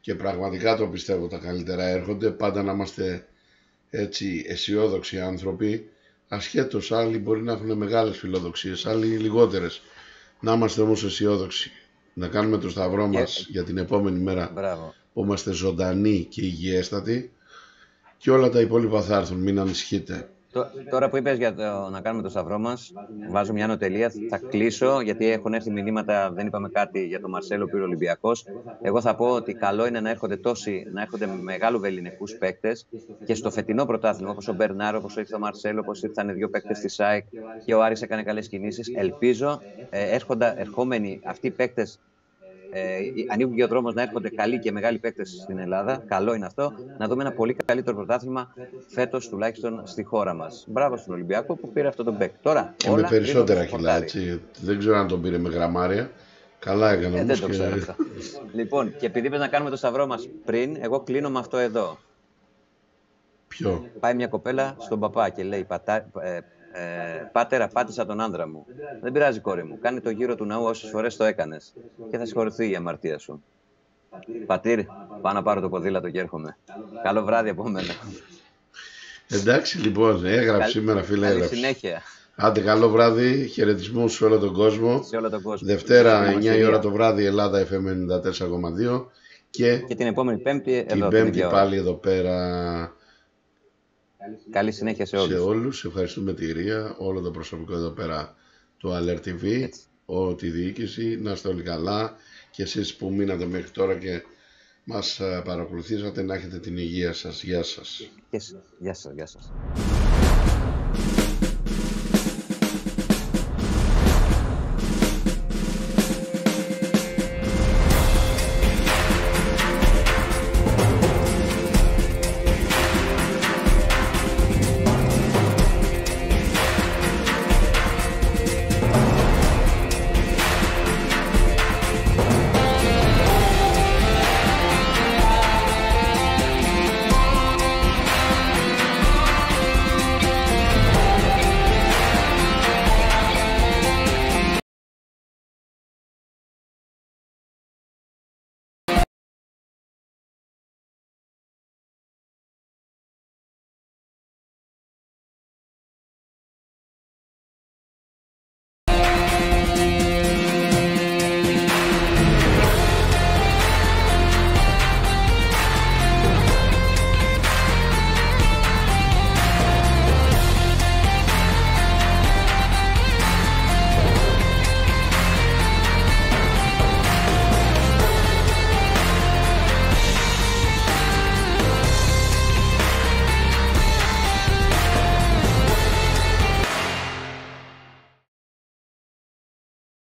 και πραγματικά το πιστεύω τα καλύτερα έρχονται. Πάντα να είμαστε έτσι αισιόδοξοι άνθρωποι, ασχέτως άλλοι μπορεί να έχουν μεγάλες φιλοδοξίες, άλλοι λιγότερες. Να είμαστε όμως αισιόδοξοι, να κάνουμε το σταυρό μας για την επόμενη μέρα. Μπράβο. Που είμαστε ζωντανοί και υγιέστατοι και όλα τα υπόλοιπα θα έρθουν, μην ανησυχείτε. Τώρα που είπες για το, να κάνουμε το σταυρό μας, βάζω μια νοτελεία, θα κλείσω γιατί έχουν έρθει μηνύματα, δεν είπαμε κάτι για τον Μαρσέλο που είναι Ολυμπιακός. Εγώ θα πω ότι καλό είναι να έρχονται τόσοι, να έρχονται μεγάλου βεληνικούς παίκτες και στο φετινό πρωτάθλημα, όπως ο Μπερνάρο, όπως ήρθε ο Μαρσέλο, όπως ήρθαν δύο παίκτες της ΑΕΚ και ο Άρης έκανε καλές κινήσεις. Ελπίζω ε, έρχοντα, ερχόμενοι αυτοί οι παίκτες. Ε, ανοίγουν και ο δρόμος να έρχονται καλοί και μεγάλοι παίκτες στην Ελλάδα. Καλό είναι αυτό. Να δούμε ένα πολύ καλύτερο πρωτάθλημα φέτος, τουλάχιστον στη χώρα μας. Μπράβο στον Ολυμπιακό που πήρε αυτό τον παίκ. Τώρα, και με περισσότερα κιλά, έτσι. Δεν ξέρω αν τον πήρε με γραμμάρια. Καλά έκανε. Ε, δεν το ξέρω αυτό. Λοιπόν, και επειδή είπες να κάνουμε το σταυρό μας πριν, εγώ κλείνω με αυτό εδώ. Ποιο? Πάει μια κοπέλα στον παπά και λέει: Πατά, ε, Ε, Πάτερ, απάτησα τον άντρα μου. Δεν πειράζει, κόρη μου. Κάνε το γύρο του ναού όσες φορές το έκανες και θα συγχωρηθεί η αμαρτία σου. Πατήρ, πάω να πάρω το ποδήλατο και έρχομαι. Καλό βράδυ από μένα. Εντάξει, λοιπόν, έγραψε Καλ... σήμερα, φίλε. Καλή συνέχεια. Άντε, καλό βράδυ. Χαιρετισμούς σε όλο τον κόσμο. Σε όλο τον κόσμο. Δευτέρα, εννιά η ώρα το βράδυ, Ελλάδα εφ εμ ενενήντα τέσσερα κόμμα δύο. Και... και την επόμενη Πέμπτη εδώ. Την Πέμπτη πάλι εδώ πέρα. Καλή συνέχεια σε όλους. Σε όλους. Ευχαριστούμε τη Ρία, όλο το προσωπικό εδώ πέρα του Alert τι βι, όλη τη διοίκηση. Να είστε όλοι καλά και εσείς που μείνατε μέχρι τώρα και μας παρακολουθήσατε, να έχετε την υγεία σας. Γεια σας. Γεια σας. Γεια σας.